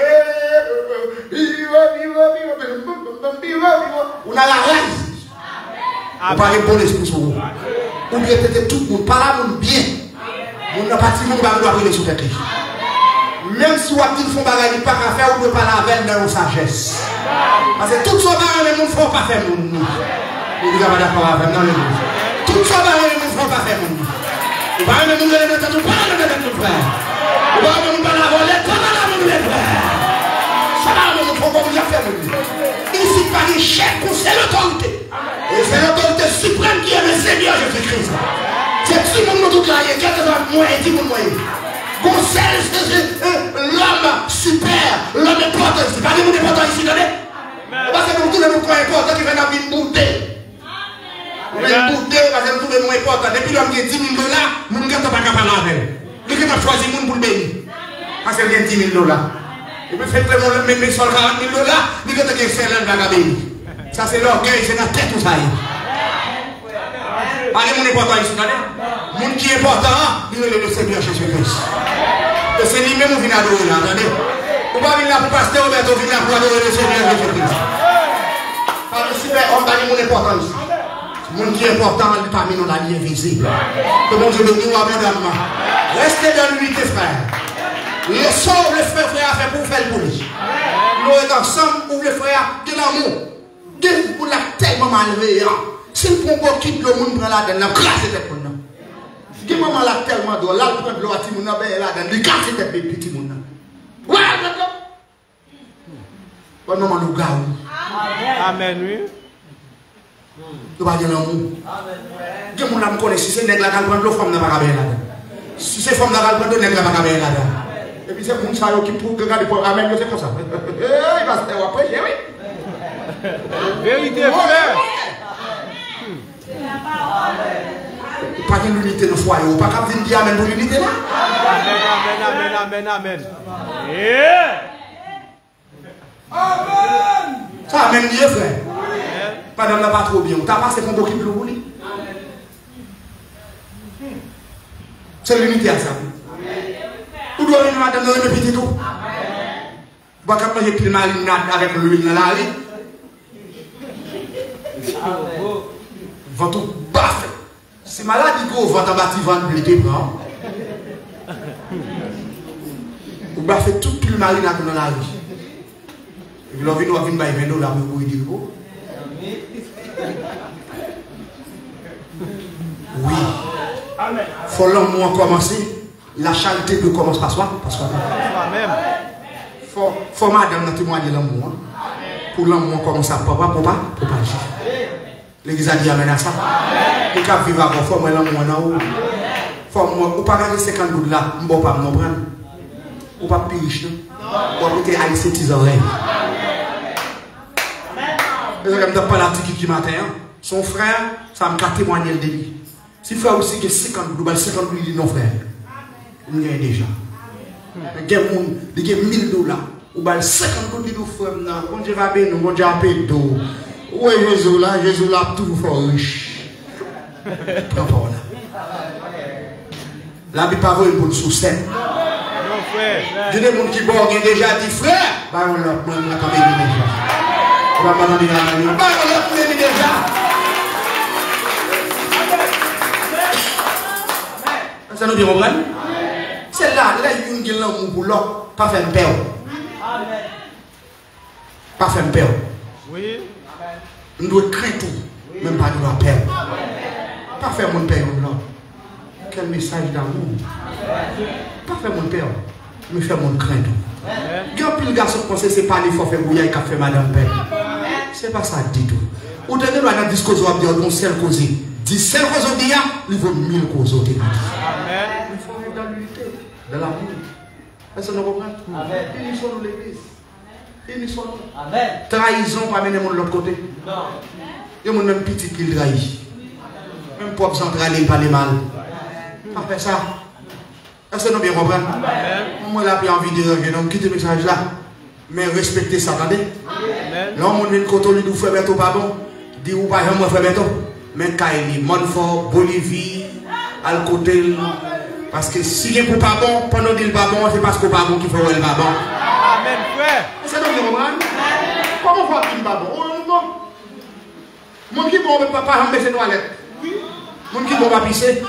on a la race. On va répondre l'esprit sur vous. Ou bien peut-être tout le monde, pas là, on bien. On n'a pas de monde qui va brûler sur tête. Même si on a dit qu'on ne peut pas faire, on ne peut pas la veille dans la sagesse. Parce que tout ce que les gens ne font pas faire. Vous ne pas d'accord avec moi. Tout ce que les gens ne font pas faire. Vous ne pouvez pas nous donner de tout frère. Vous ne pouvez pas la voler, comment la voler frère. Ça va nous faire comme vous avez fait. Ici, pas de chef, c'est l'autorité. Et c'est l'autorité suprême qui est le Seigneur Jésus-Christ. C'est tout le monde tout là, il y a quelques moyens, 10 moyens. L'homme super, l'homme important, c'est pas des gens importants ici, attendez. Parce que nous tous les gens importants qui viennent à venir bouder. Nous venons bouder parce que nous tous les gens importants. Depuis l'homme qui a 10 000 $, nous ne sommes pas capables de faire. Nous avons choisi le monde pour le bénir. Parce qu'il y a 10 000 $. Et puis faites le même sol 40 000 $, nous avons fait un bénir. Ça c'est l'orgueil, c'est la tête tout ça. Pas les gens importants ici, attendez. Les gens qui est important, nous le Seigneur Jésus-Christ. C'est lui-même qui vient adorer là, attendez. Vous ne pouvez pas venir là pour pasteur Roberto, venir là pour adorer le Seigneur Jésus-Christ. Parce que super homme, pas les gens importants ici. Le monde qui est important parmi nous, la vie invisible. Que bon Dieu bénisse abondamment. Restez dans l'unité, frère. Le sort, le frère a fait pour faire le bruit. Nous sommes ensemble pour le frère de l'amour. Dieu vous l'a tellement malveillant. Si le pompe quitte le monde, prend la donne, la grâce est pour nous. Si maman l'a tellement d'eau, là, le prend de l'eau à Timouna, ben la donne, la grâce est pour petit monde. Ouais, d'accord. Bon, maman, nous gardons. Amen, oui. Nous va dire l'amour. Dieu mon âme connaît si c'est nègre la calme l'eau femme n'a pas bien là-dedans. Si c'est femme la calme l'eau nègre n'a pas bien là-dedans. Et puis c'est mon ça qui pour regarder pour amen c'est comme ça. Il va se faire après, oui. Vérité frère. Pas de l'unité dans le foyer, ou pas qu'à venir dire amen pour l'unité là. Amen. Amen. Ça amène Dieu frère. Pendant la pas trop bien, tu as passé pour beaucoup de l'oubli. C'est l'unité à ça. Où doit venir madame dans le petit tout? Vous pouvez manger plus mal avec l'huile dans la vie. Votre baffe. C'est malade que votre bâtiment de l'été prend. Vous baffez toute le marine dans la vie. Et l'envie doit venir by 20 $ pour vous dire. Oui. Faut l'homme commencer. La charité peut commencer par soi. Par soi-même. Faut madame témoigner l'amour. Pour l'amour comme ça, papa, pour pas agir. L'église a dit amen à ça. Et quand vivre avant, faut moi l'amour dans haut. Faut moi, ou pas garder 50 gouttes là, on ne pas me prendre. Ou pas plus riche, non? Ou pas peut-être haïsser tes oreilles. Je ne pas la petite qui matin. Son frère, ça m'a témoigné le début. Si frère aussi que 50 gouttes, 50 gouttes, il dit non frère. Il y a déjà. Il y a 1000 $. Ou bien 50 gouttes, il dit non frère. Bon Dieu va bien, bon Dieu va bien. Oui, Jésus là, tout fort riche. Prends pas là. La Bible pas une bonne sous scène. Non, frère. Il y a des gens qui ont déjà dit frère. Bah, on l'a quand même déjà. On va pas demander la main. Bah, on l'a déjà. Ça nous dit, on comprend? C'est là, il y a un pour l'autre, pas faire peur. Pas faire peur. Oui. On doit craindre tout, même pas de la peur. Pas faire mon père là. Quel message d'amour. Pas faire mon père, mais faire mon crainte. Il y a plus de garçons qui pensent que c'est pas l'effort fait bouillir et fait madame père. C'est pas ça du tout. Ou de nous, dans la discussion, on va dire qu'on seul cause. 10 seules causes, il vaut 1000 causes. Il faut vivre dans l'unité, dans l'amour. Est-ce que nous comprenons? Unissons-nous l'église. Unissons-nous. Trahison pas mener de l'autre côté. Non. Il y a même petit qui le trahit. Même propre central, il parle mal. Pas faire ça. Est-ce que nous bien comprenons? Moi, j'ai envie de dire, donc quittez le message là. Mais respectez ça, attendez. Là, on vient de côté, nous frère Beto, pas bon. Dis ou pas, moi, frère Beto. Mais Kaili, Montfort, Bolivie, à côté. Parce que si il n'est pas bon, pendant qu'il n'est pas bon, c'est parce qu'il n'est pas bon qu'il faut le pas bon. Amen, frère. Est-ce que nous bien comprenons? Comment voir qu'il n'est pas bon? Bon. Mon qui bon, papa, on met ses toilettes. Mon qui bon, va pisser.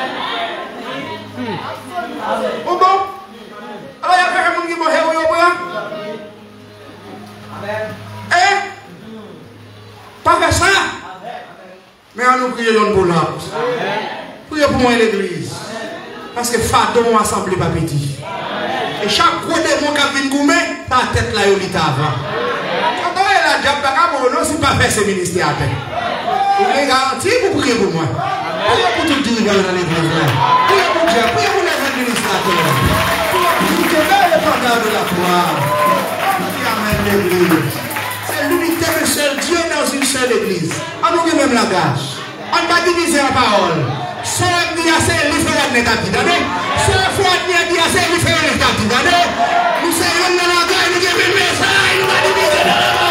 Bon, bon. Alors, il y a quelqu'un qui bon, eh? Pas faire ça. Mais on nous prie pour l'autre. Priez pour moi l'église. Parce que Fadon assemblé pas petit. Et chaque gros démon qui vient goumer, ta tête là, il est avant. Quand on est là, diable, si pas faire ce ministère. Vous voulez garantir pour prier pour moi. Priez pour tout dirigeant dans l'église. Priez pour Dieu, priez pour les administrateurs. Priez pour le pendant de la croix. Amen l'église. C'est l'unité de seul Dieu dans une seule église. On nous même langage. On va diviser la parole. Soit on dit assez, il faut être négatif. Soit il faut être assez, il faut être négatif. Nous sommes dans la guerre, nous avons un message, nous allons diviser dans la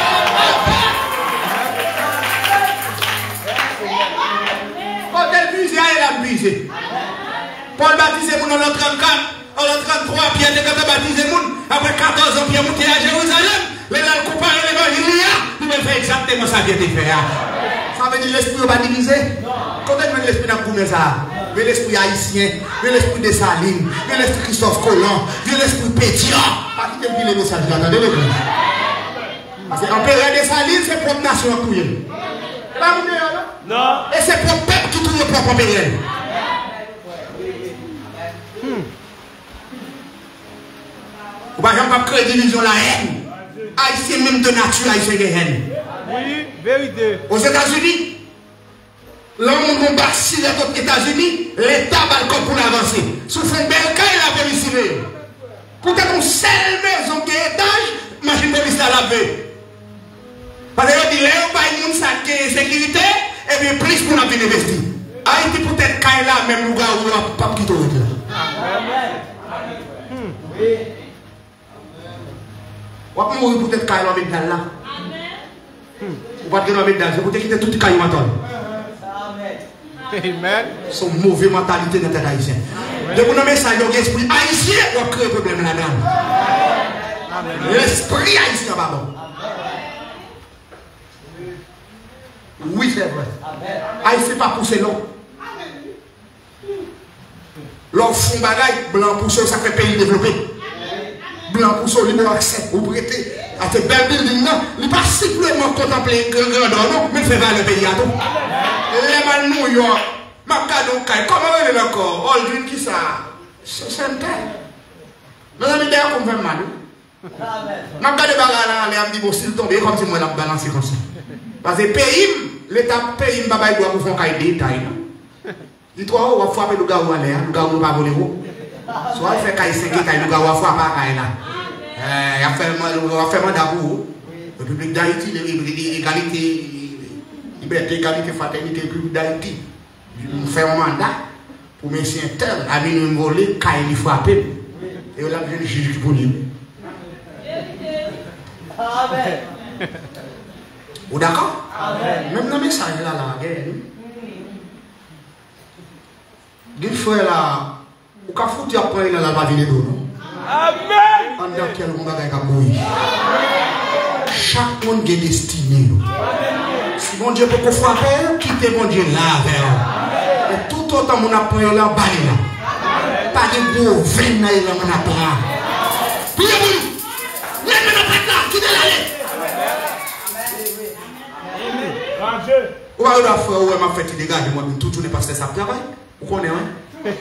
parole. Quand elle buse, elle a brisé. Paul baptisé dans l'an 34, en l'an 33, Pierre était baptisé après 14 ans, Pierre monté à Jérusalem. Les gens comparent l'évangile, ils veulent faire exactement ça qui a été fait. Ça veut dire l'esprit va diviser. Quand on met l'esprit dans le ça, mais l'esprit haïtien, mais l'esprit de Saline, mais l'esprit Christophe Colomb, mais l'esprit Pétion. Pas qui te dit les messages là, attendez l'église. Parce que l'empereur de Saline, c'est propre nation tout. C'est pas vous non? Et c'est propre peuple qui trouve propre empereur. Ou par exemple, pas créer division la haine. Haïtien même de nature, haïtien de haine. Oui, vérité. Aux États-Unis, l'homme on bat si les autres États-Unis, l'État va le corps pour l'avancer. Sous fond Belka et la police. Pour que ton seule maison qui est étage, machine police à laver. Parce que dit, là, on va y avoir une sécurité, et bien plus pour nous investir. Haïti peut-être qu'il là, même nous, on ne va pas quitter là. Oui. On va mourir peut-être qu'il y a un là. Ou pas de dans c'est pour te quitter tout le caillou maintenant. Amen. Son mauvaise mentalité dans les haïtiens. De vous nommer ça, il y a un esprit haïtien, on va créer un problème là-dedans. L'esprit haïtien, pardon. Oui, c'est vrai. Haïtien pas pousser l'eau. L'eau fond bagaille, blanc pousser, ça fait pays développé. Blanc pousser, libre accès, vous prêtez. À ces belles buildings, non, il n'est pas simplement contempler un grandeur, non, mais il fait valer le pays à tout. Les man New York, Macadon Kai, comment on est encore? All Green qui ça? C'est un tel. Mes amis, d'ailleurs, comme fait mal. Je regarde les bagages là, je me dis, bon, s'il tombe, comme si moi, je balance comme ça. Parce que l'État pays, je ne doit pas faire des détails. Dis-toi, on va frapper le gars où on est, le gars où on va voler. Soit il fait qu'il y ait 5 états, le gars où on va frapper là. Il a fait mandat pour vous. Le public d'Haïti, l'égalité, liberté, égalité, fraternité, le public d'Haïti. Je fais un mandat pour M. Tel, à venir me voler, quand il frapper. Et on a besoin de juge pour lui. Amen. Vous d'accord? Même dans le message là, il faut là, ou qu'à foutre après là, va venir d'eau. Amen. Pendant quel monde a mourir. Chaque monde est destiné. Si mon Dieu peut frapper, quittez mon Dieu là vers. Et tout autant mon apprend là, balle là. Pas de gros veine là, mon apprend. Priez-vous. Lève le prêtre là, quittez là. Ou va la faire, ou m'a fait des gars, moi, tout n'est pas ça travail. Vous connaissez, hein?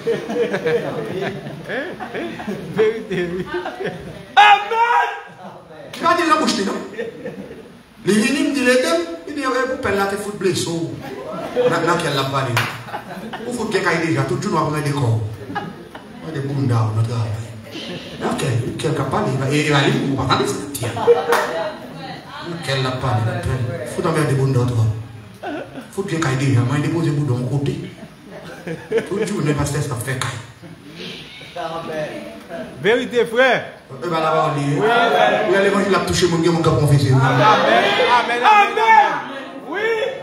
Vérité. Amen. Tu vas dire la bouche, non? Les vignes me disent, il dit, vous prenez la tête, vous blessez. Là, qu'elle l'a parlé. Vous faites quelqu'un déjà, tout le monde a des corps. Il y a des bundas, notre gars. Ok, quelqu'un parle, il va aller, vous va parler, tiens. Qu'elle l'a parlé, il faut enlever des bundas, toi. Il faut bien qu'il déjà, moi, il dépose des bouts de mon côté. Tout le jour, le pasteur, ça fait qu'il. Vérité, frère. Il va l'avoir lié. Il a l'évangile a touché mon Dieu, mon gars, confessé. Amen. Amen. Amen. Oui.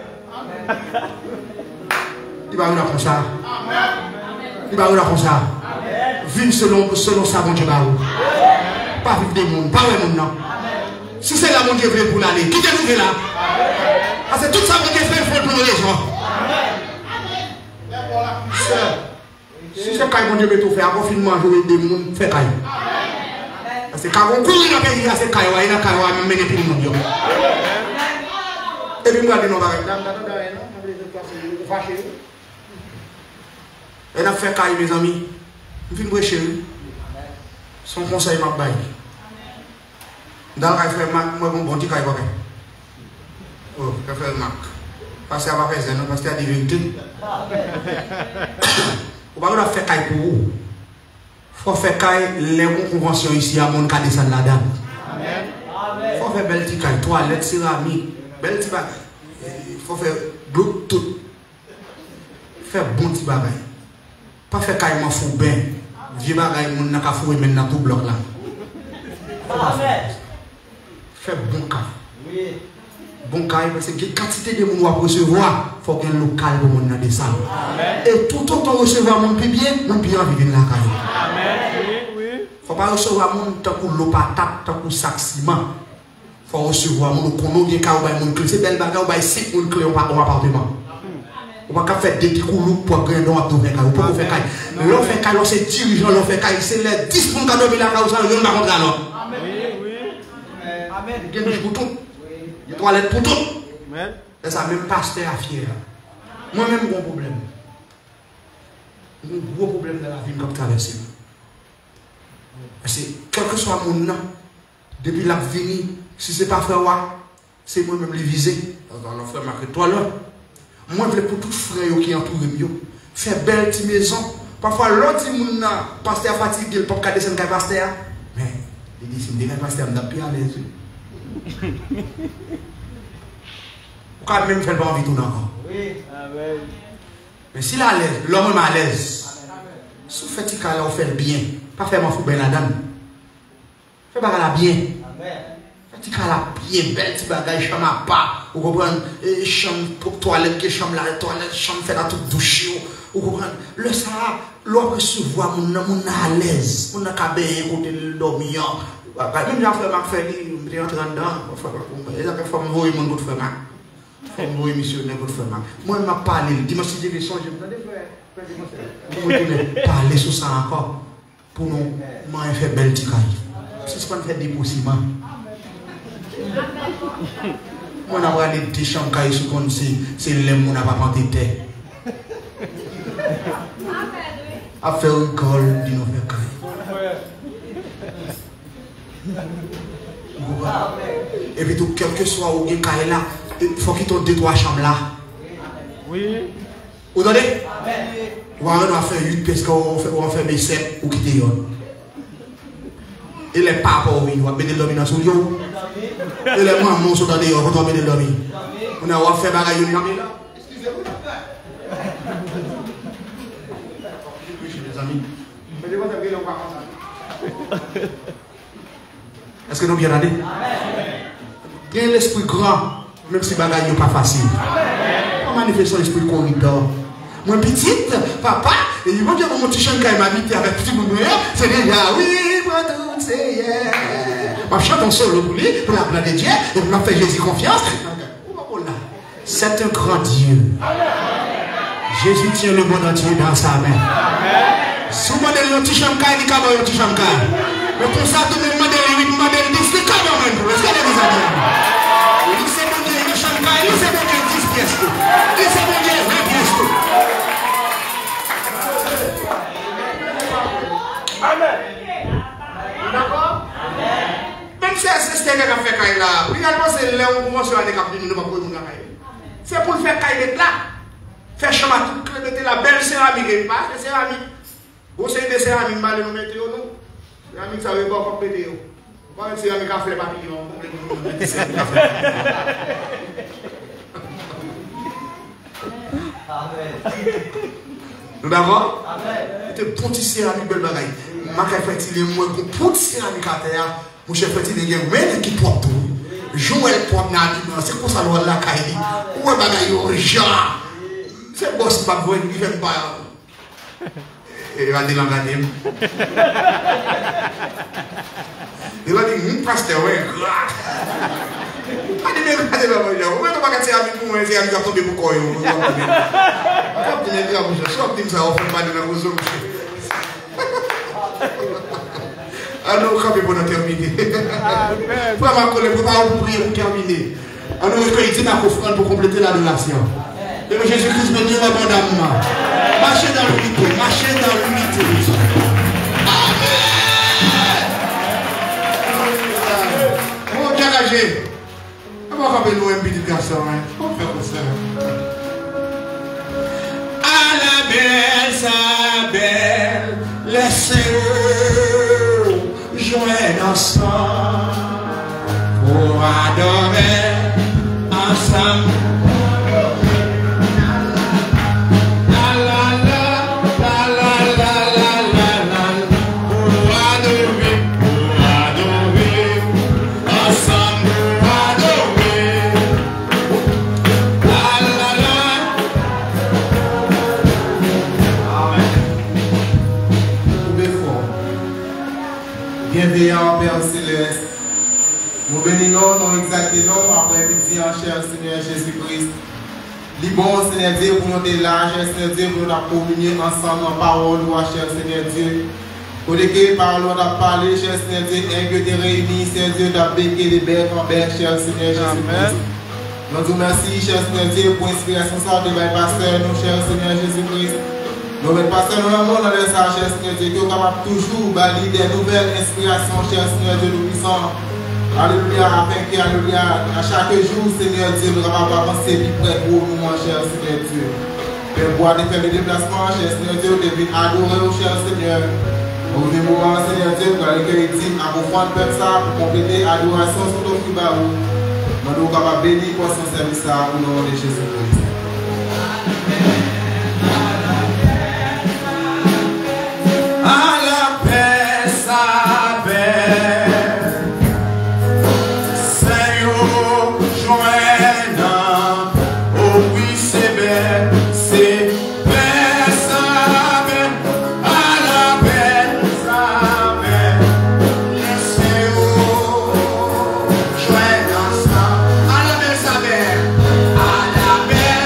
Il va comme ça. Il va comme ça. Vivre selon ça, mon Dieu. Pas vivre des mondes, pas des mondes, non. Si c'est là, mon Dieu veut pour l'aller, qui est là? Parce que tout ça, mon Dieu fait, il faut pour les gens. Si c'est quand mon Dieu veut tout faire, confinement, jouer des mondes, fait quand même. Parce que quand on court dans le pays, c'est quand il y a un mené pour le monde. Et puis, moi, je dis non, elle a fait caille, mes amis. Je viens de chez lui. Son conseil m'a baillé. Dans le cas, moi, je bon petit caille. Oh, je fais le Mac. Parce qu'il y a pas fait ça, parce qu'il y a des vérités. On va pas faire caille pour vous. Il faut faire caille, les conventions ici à mon cas descendre là-dedans. Il faut faire belle petite caille, toilette, céramique, belle petite bagaille. Il faut faire bloc tout. Faire bon petit bagaille. Pas faire caille, m'en fous bien. Vieux bagaille, mon n'a qu'à fouer maintenant tout bloc là. Faire bon caille. Bon caille, parce que la quantité de monde à recevoir, il faut qu'il y ait un local pour mon descendre. Et tout autant recevoir mon plus bien, mon bien vivre dans la caille. Amen. Oui, oui. Il ne faut pas recevoir mon tant que l'eau patate, tant que sac ciment. Il faut recevoir mon kono, bien car on clé. C'est belle bagarre, on va essayer une clé en appartement. On va pas faire des petits couloirs pour gagner dans la tour. On peut faire caille. L'on fait caille, c'est dirigeant, l'on fait caille. C'est les 10 pour nous donner la caille, ça ne va pas rentrer alors. Oui, oui. Amen. Il y a des pour tout. Il y a des toilettes pour tout. Amen. Et ça, même pasteur à fier. Moi-même, j'ai un problème. Un gros problème dans la vie que je traverse. Parce que, quel que soit mon nom, depuis la vie, si ce n'est pas frère, c'est moi-même les viser. Dans le frère marqué toi là. Moi, je veux pour tout frère qui entoure mieux. Faire belle petite maison. Parfois, l'autre, mon pasteur fatigué, le papa descend avec pasteur. Mais, il dit, si je me pasteur, je me dis, à l'aise. Pourquoi même faire pas envie de tout encore? Oui. Amen. Mais s'il est à l'aise, l'homme est à l'aise. Si vous faites ça, vous faites bien. Pas faire ma fou bien là-dedans. Faites pas la bien. Amen. Faites ça bien, belle petit bagage, chambre à part. Vous comprenez? Chambre pour toilette, chambre la toilette, chambre fait la toute douche. Vous comprenez? Le ça, l'homme recevoir mon à l'aise. On a qu'à bien côté de dormir. Même j'ai fait ma famille, je suis rentré dedans. Il a fait me voir mon autre frère. Je vais vous missionner pour faire mal. Moi, je m'ai parlé, dimanche de l'élection, je me dis, parler sur ça encore. Pour nous, moi, je fais belle petite caille. Si ce qu'on fait des possibles. Moi, je vais aller des chambres caille sur comme si c'est l'aime, on n'a pas planté terre. À faire une colle, dis-nous faire caille. Et puis tout, quel que soit où il est là, il faut qu'il tombe 2-3 chambres là. Oui. Vous entendez? Ou alors on va faire 8 parce qu'on va faire mes 7 ou quitter yon. Et les papas, on va mettre l'homme dans son lion. Et les mamans sont dans les on va mettre l'homme. On va faire bagaille yon là. Excusez-moi. Les amis. Est-ce que nous bien allés? Bien l'esprit grand, même si bagaille n'est pas facile. On manifeste l'esprit corridor. Mon petit, papa, et il va dire mon petit chien qui m'habite avec petit boubou, c'est déjà oui, pour tout, c'est hier. Je chante en solo pour lui, pour la gloire de Dieu, et pour faire Jésus confiance. C'est un grand Dieu. Jésus tient le monde entier dans sa main. Si vous demandez le petit chien, il dit comment le petit chien. Mais pour ça, tout le monde demande 8, demande 10, c'est comment même. Est-ce qu'il y a des amis? Il sait bon Dieu, le chien, il sait bon Dieu 10 pièces. Il sait bon Dieu 20 pièces. Amen. D'accord? Même si c'est ce qu'il a fait quand il a. Regardez-moi, c'est là où on commence à aller capter, nous ne pouvons pas nous faire. C'est pour le faire quand il est là. Faire chemin tout, mettre la belle céramique, pas de céramique. Vous savez des céramiques, mal nous mettez au nous. Céramique, ça veut pas compléter. Pas une céramique à faire papillon. Nous d'abord, c'était pour petit céramique, belle bagaille. Ma fait il est moins pour petit céramique à terre. Mon chef fait il est mais qui porte tout. Joël porte n'a c'est pour ça l'on la caille. Où est bagaille au genre. C'est boss pas bon, il vient pas. Et il va dire l'engager. Il va dire pasteur ouais. Pas de même pas de même. On va pas casser avec pour moi, c'est avec tomber pour quoi. On va tenir bien vous. Soit dit ça on fait pas de la raison. Alors quand on va terminer. Pour ma collègue pour pas prier pour terminer. Alors je vais dire ma offrande pour compléter la relation. Et Jésus-Christ me dit abondamment. Marchez dans l'unité, marchez dans l'unité. Amen. Mon Dieu engagé. On va rappeler nous un petit garçon. On fait comme ça. À la belle, sa belle, laissez-nous joindre ensemble pour adorer ensemble. Bienveillant Père Céleste, nous bénissons, nous exaltons après midi en cher Seigneur Jésus-Christ. Libon Seigneur Dieu pour nous être là, cher Seigneur Dieu, pour nous communier ensemble en parole, cher Seigneur Dieu. Pour lesquels parole on a parlé, cher Seigneur Dieu, et que des réunis, Seigneur Dieu, d'appliquer les bêtes en bêtes, cher Seigneur Jésus-Christ. Nous vous remercions, cher Seigneur Dieu, pour l'inspiration de notre pasteur, nous, cher Seigneur Jésus-Christ. Nous ne passons pas dans la sagesse, Seigneur Dieu, qui est capable toujours de valider des nouvelles inspirations, cher Seigneur Dieu, nous puissons. Alléluia, afin que, alléluia, à chaque jour, Seigneur Dieu, nous avons avancé plus près pour nous, mon cher Seigneur Dieu. Père, pour aller faire des déplacements, cher Seigneur Dieu, nous devons adorer, cher Seigneur. Au même moment, Seigneur Dieu, dans lequel il dit, à vous prendre comme ça, pour compléter l'adoration sur notre Kibarou. Nous sommes capables de bénir pour son service au nom de Jésus-Christ. À la paix, sa belle, Seigneur, joignant, oh oui, c'est belle, c'est belle, sa belle, à la paix, sa belle, laissez-nous joindre ensemble, à la paix, sa belle, à la paix,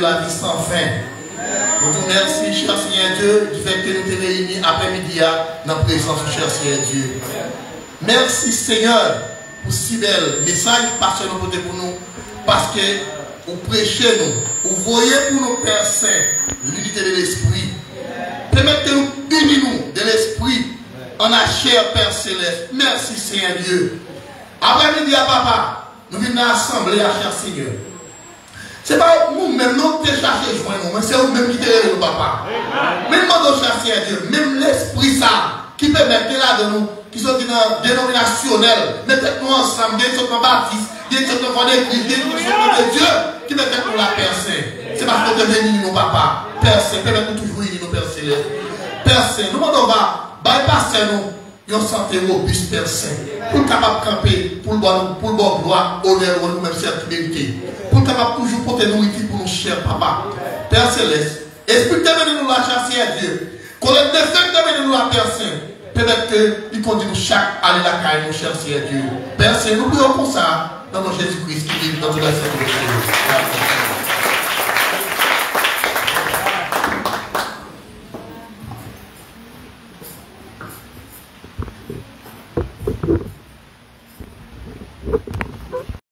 la vie sans fin. Nous te remercions, cher Seigneur Dieu, du fait que nous te réunis après-midi dans la présence du cher Seigneur Dieu. Merci Seigneur pour si bel message passé pour nous, parce que vous prêchez nous, vous voyez pour nous Père Saint l'unité de l'Esprit. Permettez-nous unir nous de l'Esprit en la chair Père Céleste. Merci Seigneur Dieu. Après-midi à papa, nous venons assembler à cher Seigneur. Ce n'est pas nous-mêmes, nous qui cherchons joindre nous, mais c'est nous-mêmes qui te nous, papa. Même nous cher Seigneur Dieu, même l'Esprit ça, qui permet de là de nous, qui sont dénominationnels, mettez-nous ensemble, qui sont baptistes, qui sont dans l'église, qui sont de Dieu, qui mettent nous la Père Saint. C'est parce que nous venons nous, papa. Père Saint, permettez-nous toujours unir nous, Père Céleste. Père Saint, nous demandons, bypasser nous, une santé robuste, Père Saint, pour le capable de camper, pour le bon gloire, honneur, nous-mêmes, cette vérité. Pour le capable toujours porter nourriture pour nos chers papa. Père Céleste, Esprit de nous la chasser à Dieu. Qu'on ait des feux de nous la Père Saint. Peut-être qu'il conduit nous chaque aller la caille, nos chers Dieu. Père Saint, nous prions pour ça dans nos Jésus-Christ qui vit dans toute la sainte.